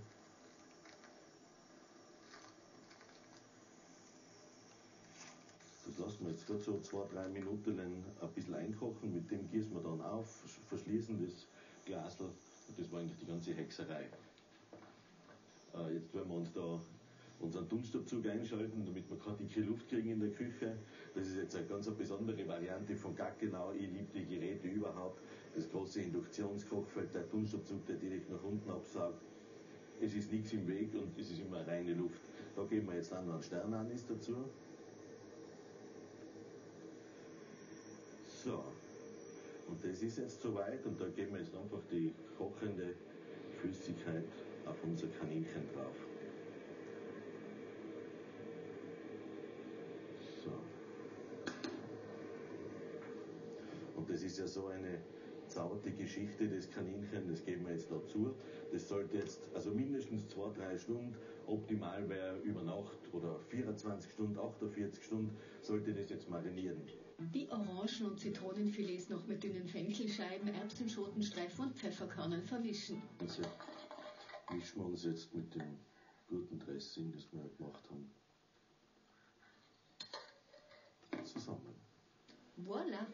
Das lassen wir jetzt gerade so zwei, drei Minuten lang ein bisschen einkochen. Mit dem gießen wir dann auf, verschließen das Glasl und das war eigentlich die ganze Hexerei. Äh, jetzt werden wir uns da unseren Dunstabzug einschalten, damit wir keine dicke Luft kriegen in der Küche. Das ist jetzt eine ganz besondere Variante von Gaggenau. Ich liebe die Geräte überhaupt. Das große Induktionskochfeld, der Dunstabzug, der direkt nach unten absaugt. Es ist nichts im Weg und es ist immer reine Luft. Da geben wir jetzt dann noch einen Sternanis dazu. So, und das ist jetzt soweit und da geben wir jetzt einfach die kochende Flüssigkeit auf unser Kaninchen drauf. So. Und das ist ja so eine zaute Geschichte, das Kaninchen, das geben wir jetzt dazu. Das sollte jetzt, also mindestens zwei, drei Stunden, optimal wäre über Nacht oder vierundzwanzig Stunden, achtundvierzig Stunden, sollte das jetzt marinieren. Die Orangen- und Zitronenfilets noch mit dünnen Fenchelscheiben, Erbsenschotenstreifen und Pfefferkörnern vermischen. Also mischen wir uns jetzt mit dem guten Dressing, das wir gemacht haben, zusammen. Voilà!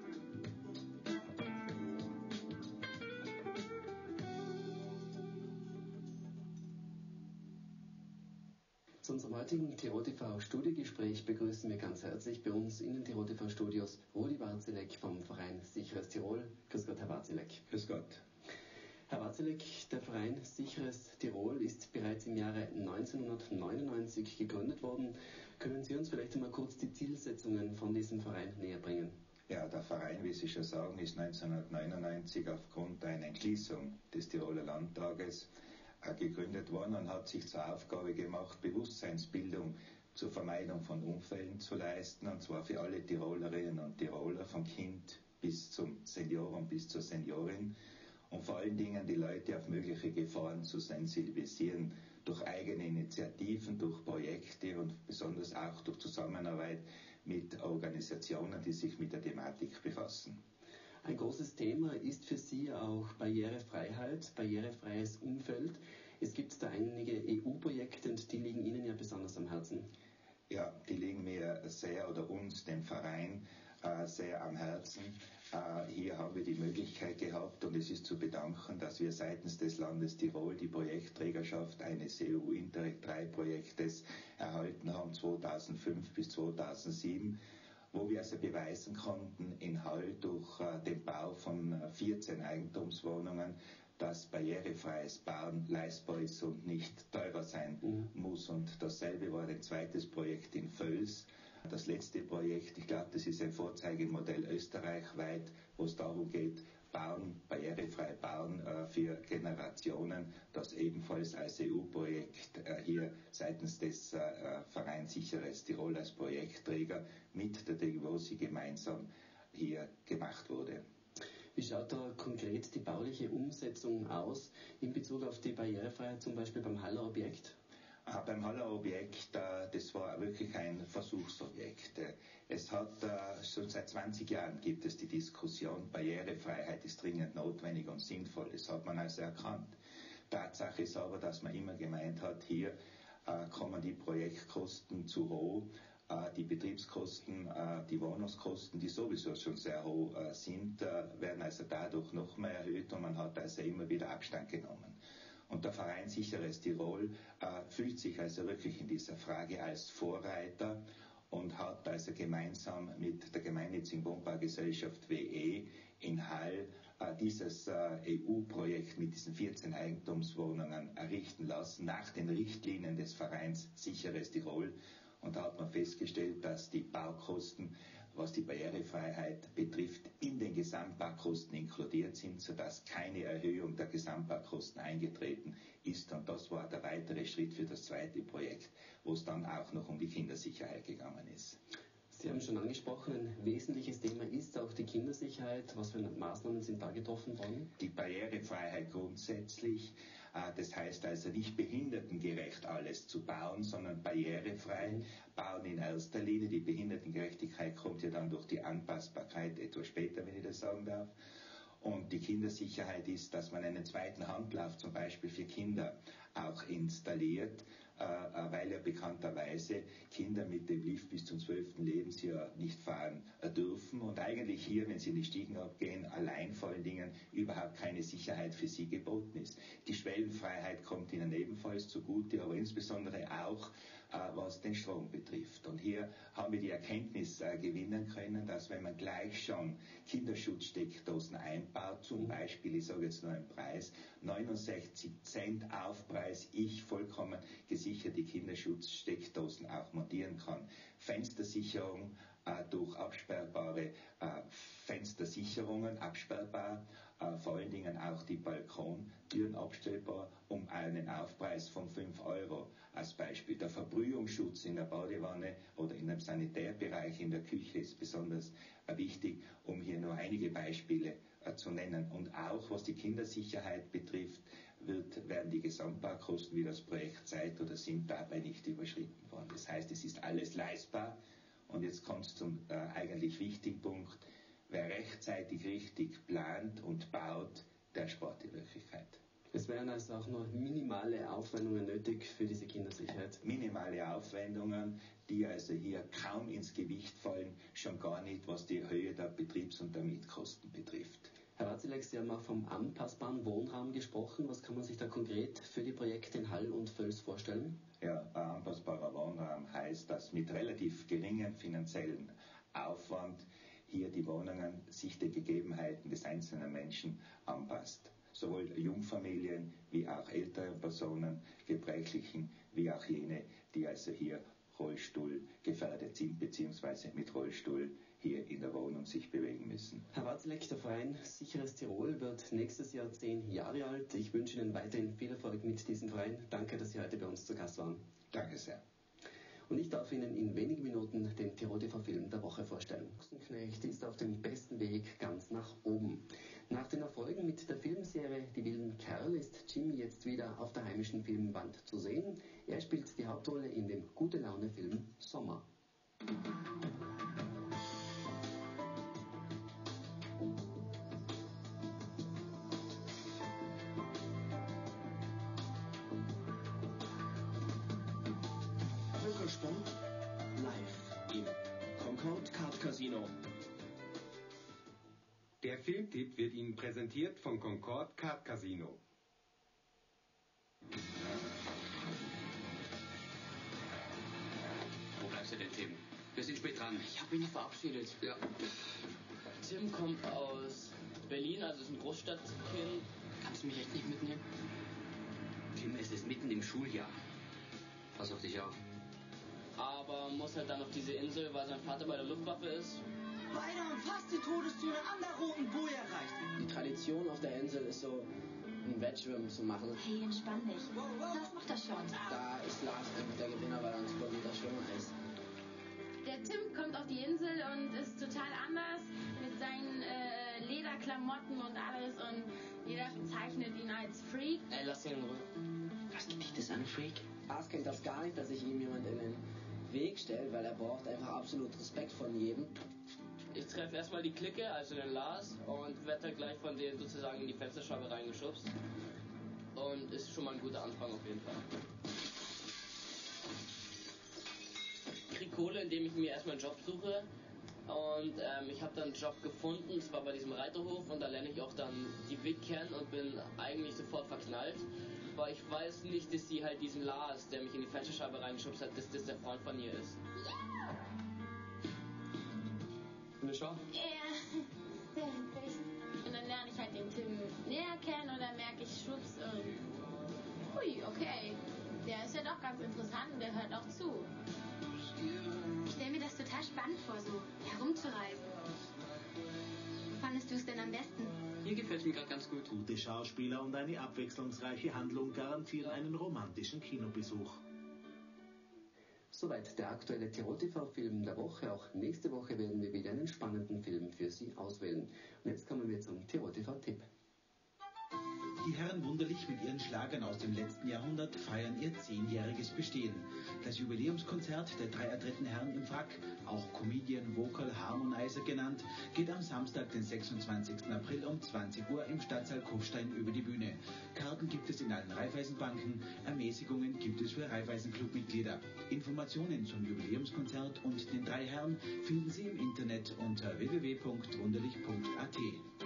Zu unserem heutigen Tirol T V-Studiogespräch begrüßen wir ganz herzlich bei uns in den Tirol T V-Studios Rudi Warzilek vom Verein Sicheres Tirol. Grüß Gott, Herr Warzilek. Grüß Gott. Herr Warzilek, der Verein Sicheres Tirol ist bereits im Jahre neunzehnhundertneunundneunzig gegründet worden. Können Sie uns vielleicht einmal kurz die Zielsetzungen von diesem Verein näher bringen? Ja, der Verein, wie Sie schon sagen, ist neunzehnhundertneunundneunzig aufgrund einer Entschließung des Tiroler Landtages gegründet worden und hat sich zur Aufgabe gemacht, Bewusstseinsbildung zur Vermeidung von Unfällen zu leisten, und zwar für alle Tirolerinnen und Tiroler, vom Kind bis zum Senior und bis zur Seniorin, und vor allen Dingen die Leute auf mögliche Gefahren zu sensibilisieren, durch eigene Initiativen, durch Projekte und besonders auch durch Zusammenarbeit mit Organisationen, die sich mit der Thematik befassen. Ein großes Thema ist für Sie auch Barrierefreiheit, barrierefreies Umfeld. Es gibt da einige E U-Projekte und die liegen Ihnen ja besonders am Herzen. Ja, die liegen mir sehr, oder uns, dem Verein, äh, sehr am Herzen. Äh, hier haben wir die Möglichkeit gehabt und es ist zu bedanken, dass wir seitens des Landes Tirol die Projektträgerschaft eines E U Interreg drei Projektes erhalten haben, zweitausendfünf bis zweitausendsieben, wo wir also beweisen konnten in Hall durch äh, den Bau von äh, vierzehn Eigentumswohnungen, dass barrierefreies Bauen leistbar ist und nicht teurer sein mhm. muss. Und dasselbe war ein zweites Projekt in Völs. Das letzte Projekt, ich glaube, das ist ein Vorzeigemodell österreichweit, wo es darum geht, bauen, barrierefrei bauen äh, für Generationen, das ebenfalls als E U-Projekt äh, hier seitens des äh, Vereins Sicheres Tirol als Projektträger mit der Divosi gemeinsam hier gemacht wurde. Wie schaut da konkret die bauliche Umsetzung aus in Bezug auf die Barrierefreiheit, zum Beispiel beim Haller Objekt? Ah, beim Haller Objekt, äh, das war wirklich ein Versuchsobjekt. Es hat äh, schon seit zwanzig Jahren gibt es die Diskussion, Barrierefreiheit ist dringend notwendig und sinnvoll. Das hat man also erkannt. Tatsache ist aber, dass man immer gemeint hat, hier äh, kommen die Projektkosten zu hoch. Die Betriebskosten, die Wohnungskosten, die sowieso schon sehr hoch sind, werden also dadurch noch mehr erhöht und man hat also immer wieder Abstand genommen. Und der Verein Sicheres Tirol fühlt sich also wirklich in dieser Frage als Vorreiter und hat also gemeinsam mit der gemeinnützigen Wohnbaugesellschaft W E in Hall dieses E U-Projekt mit diesen vierzehn Eigentumswohnungen errichten lassen, nach den Richtlinien des Vereins Sicheres Tirol. Und da hat man festgestellt, dass die Baukosten, was die Barrierefreiheit betrifft, in den Gesamtbaukosten inkludiert sind, sodass keine Erhöhung der Gesamtbaukosten eingetreten ist. Und das war der weitere Schritt für das zweite Projekt, wo es dann auch noch um die Kindersicherheit gegangen ist. Sie haben schon angesprochen, ein wesentliches Thema ist auch die Kindersicherheit. Was für Maßnahmen sind da getroffen worden? Die Barrierefreiheit grundsätzlich. Das heißt also nicht behindertengerecht alles zu bauen, sondern barrierefrei bauen in erster Linie. Die Behindertengerechtigkeit kommt ja dann durch die Anpassbarkeit etwas später, wenn ich das sagen darf. Und die Kindersicherheit ist, dass man einen zweiten Handlauf zum Beispiel für Kinder auch installiert, äh, weil ja bekannterweise Kinder mit dem Lift bis zum zwölften Lebensjahr nicht fahren äh, dürfen und eigentlich hier, wenn sie in die Stiegen abgehen, allein vor allen Dingen überhaupt keine Sicherheit für sie geboten ist. Die Schwellenfreiheit kommt ihnen ebenfalls zugute, aber insbesondere auch äh, was den Strom betrifft. Und hier haben wir die Erkenntnis äh, gewinnen können, dass wenn man gleich schon Kinderschutzsteckdosen einbaut, zum Beispiel, ich sage jetzt nur einen Preis, neunundsechzig Cent Aufpreis, ich vollkommen gesicherte Kinderschutzsteckdosen auch montieren kann. Fenstersicherung äh, durch absperrbare äh, Fenstersicherungen, absperrbar, äh, vor allen Dingen auch die Balkontüren abstellbar, um einen Aufpreis von fünf Euro als Beispiel. Der Verbrühungsschutz in der Badewanne oder in dem Sanitärbereich in der Küche ist besonders äh, wichtig, um hier nur einige Beispiele äh, zu nennen. Und auch was die Kindersicherheit betrifft, wird, werden die Gesamtbaukosten, wie das Projekt zeigt, oder sind dabei nicht überschritten worden. Das heißt, es ist alles leistbar. Und jetzt kommt es zum äh, eigentlich wichtigen Punkt. Wer rechtzeitig richtig plant und baut, der spart die Wirklichkeit. Es wären also auch nur minimale Aufwendungen nötig für diese Kindersicherheit. Minimale Aufwendungen, die also hier kaum ins Gewicht fallen, schon gar nicht, was die Höhe der Betriebs- und der Mietkosten betrifft. Herr Watzilek, Sie haben auch vom anpassbaren Wohnraum gesprochen. Was kann man sich da konkret für die Projekte in Hall und Völs vorstellen? Ja, ein anpassbarer Wohnraum heißt, dass mit relativ geringem finanziellen Aufwand hier die Wohnungen sich den Gegebenheiten des einzelnen Menschen anpasst. Sowohl Jungfamilien wie auch ältere Personen, Gebrechlichen, wie auch jene, die also hier Rollstuhl gefährdet sind, beziehungsweise mit Rollstuhl hier in der Wohnung sich bewegen müssen. Herr Watzilek, der Verein Sicheres Tirol wird nächstes Jahr zehn Jahre alt. Ich wünsche Ihnen weiterhin viel Erfolg mit diesem Verein. Danke, dass Sie heute bei uns zu Gast waren. Danke sehr. Und ich darf Ihnen in wenigen Minuten den Tirol T V-Film der Woche vorstellen. Ochsenknecht ist auf dem besten Weg ganz nach oben. Nach den Erfolgen mit der Filmserie Die wilden Kerl ist Jimmy jetzt wieder auf der heimischen Filmwand zu sehen. Er spielt die Hauptrolle in dem Gute-Laune-Film Sommer. Völkersprung live im Concord Card Casino. Filmtipp wird Ihnen präsentiert von Concord Kart Casino. Wo bleibst du denn, Tim? Wir sind spät dran. Ich habe mich noch verabschiedet. Ja. Tim kommt aus Berlin, also ist ein Großstadtkind. Kannst du mich echt nicht mitnehmen? Tim, es ist mitten im Schuljahr. Pass auf dich auf. Aber muss halt dann auf diese Insel, weil sein Vater bei der Luftwaffe ist. Weiter und fast die Todeszone an der roten Boje erreicht. Die Tradition auf der Insel ist so, ein Wettschwimmen zu machen. Hey, entspann dich. Lars macht das schon. Da ist Lars einfach der Gewinner, weil er ein super guter Schwimmer ist. Der Tim kommt auf die Insel und ist total anders mit seinen äh, Lederklamotten und alles und jeder bezeichnet ihn als Freak. Ey, lass ihn in Ruhe. Was gibt dich das an, Freak? Lars kennt das gar nicht, dass sich ihm jemand in den Weg stellt, weil er braucht einfach absolut Respekt von jedem. Ich treffe erstmal die Clique, also den Lars, und werde dann gleich von denen sozusagen in die Fensterscheibe reingeschubst. Und ist schon mal ein guter Anfang auf jeden Fall. Ich kriege Kohle, indem ich mir erstmal einen Job suche. Und ähm, ich habe dann einen Job gefunden, das war bei diesem Reiterhof, und da lerne ich auch dann die Vic kennen und bin eigentlich sofort verknallt. Aber ich weiß nicht, dass sie halt diesen Lars, der mich in die Fensterscheibe reingeschubst hat, dass das der Freund von ihr ist. Eine Schau? Ja, sehr witzig. Und dann lerne ich halt den Tim näher kennen und dann merke ich Schubs und hui, okay, der ist ja doch ganz interessant und der hört auch zu. Ich stelle mir das total spannend vor, so herumzureisen. Fandest du es denn am besten? Hier gefällt mir gerade ganz gut. Gute Schauspieler und eine abwechslungsreiche Handlung garantieren einen romantischen Kinobesuch. Soweit der aktuelle Tirol T V-Film der Woche. Auch nächste Woche werden wir wieder einen spannenden Film für Sie auswählen. Und jetzt kommen wir zum Tirol T V-Tipp. Die Herren Wunderlich mit ihren Schlagern aus dem letzten Jahrhundert feiern ihr zehnjähriges Bestehen. Das Jubiläumskonzert der drei adretten Herren im Frack, auch Comedian Vocal Harmonizer genannt, geht am Samstag, den sechsundzwanzigsten April um zwanzig Uhr im Stadtsaal Kufstein über die Bühne. Karten gibt es in allen Raiffeisenbanken, Ermäßigungen gibt es für Raiffeisen-Club-Mitglieder. Informationen zum Jubiläumskonzert und den drei Herren finden Sie im Internet unter w w w punkt wunderlich punkt a t.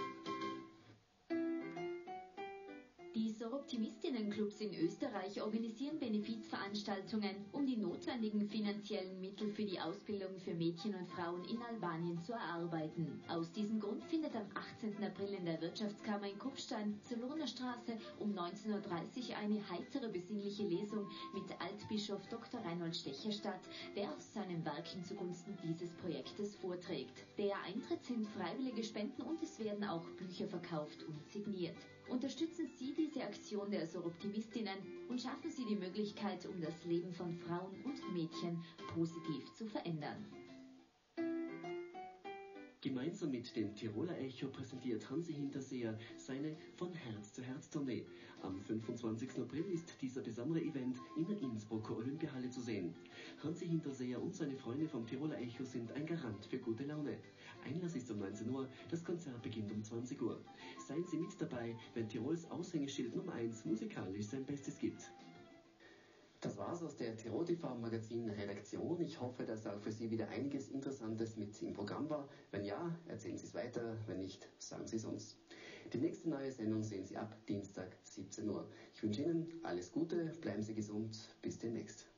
Die Soroptimistinnen-Clubs in Österreich organisieren Benefizveranstaltungen, um die notwendigen finanziellen Mittel für die Ausbildung für Mädchen und Frauen in Albanien zu erarbeiten. Aus diesem Grund findet am achtzehnten April in der Wirtschaftskammer in Kufstein zur Lohnerstraße um neunzehn Uhr dreißig eine heitere besinnliche Lesung mit Altbischof Doktor Reinhold Stecher statt, der aus seinen Werken zugunsten dieses Projektes vorträgt. Der Eintritt sind freiwillige Spenden und es werden auch Bücher verkauft und signiert. Unterstützen Sie diese Aktion der Soroptimistinnen und schaffen Sie die Möglichkeit, um das Leben von Frauen und Mädchen positiv zu verändern. Gemeinsam mit dem Tiroler Echo präsentiert Hansi Hinterseher seine Von Herz zu Herz Tournee. Am fünfundzwanzigsten April ist dieser besondere Event in der Innsbrucker Olympiahalle zu sehen. Hansi Hinterseher und seine Freunde vom Tiroler Echo sind ein Garant für gute Laune. Einlass ist um neunzehn Uhr, das Konzert beginnt um zwanzig Uhr. Seien Sie mit dabei, wenn Tirols Aushängeschild Nummer eins musikalisch sein Bestes gibt. Das war's aus der Tirol T V-Magazin-Redaktion. Ich hoffe, dass auch für Sie wieder einiges Interessantes mit im Programm war. Wenn ja, erzählen Sie es weiter. Wenn nicht, sagen Sie es uns. Die nächste neue Sendung sehen Sie ab Dienstag siebzehn Uhr. Ich wünsche Ihnen alles Gute, bleiben Sie gesund, bis demnächst.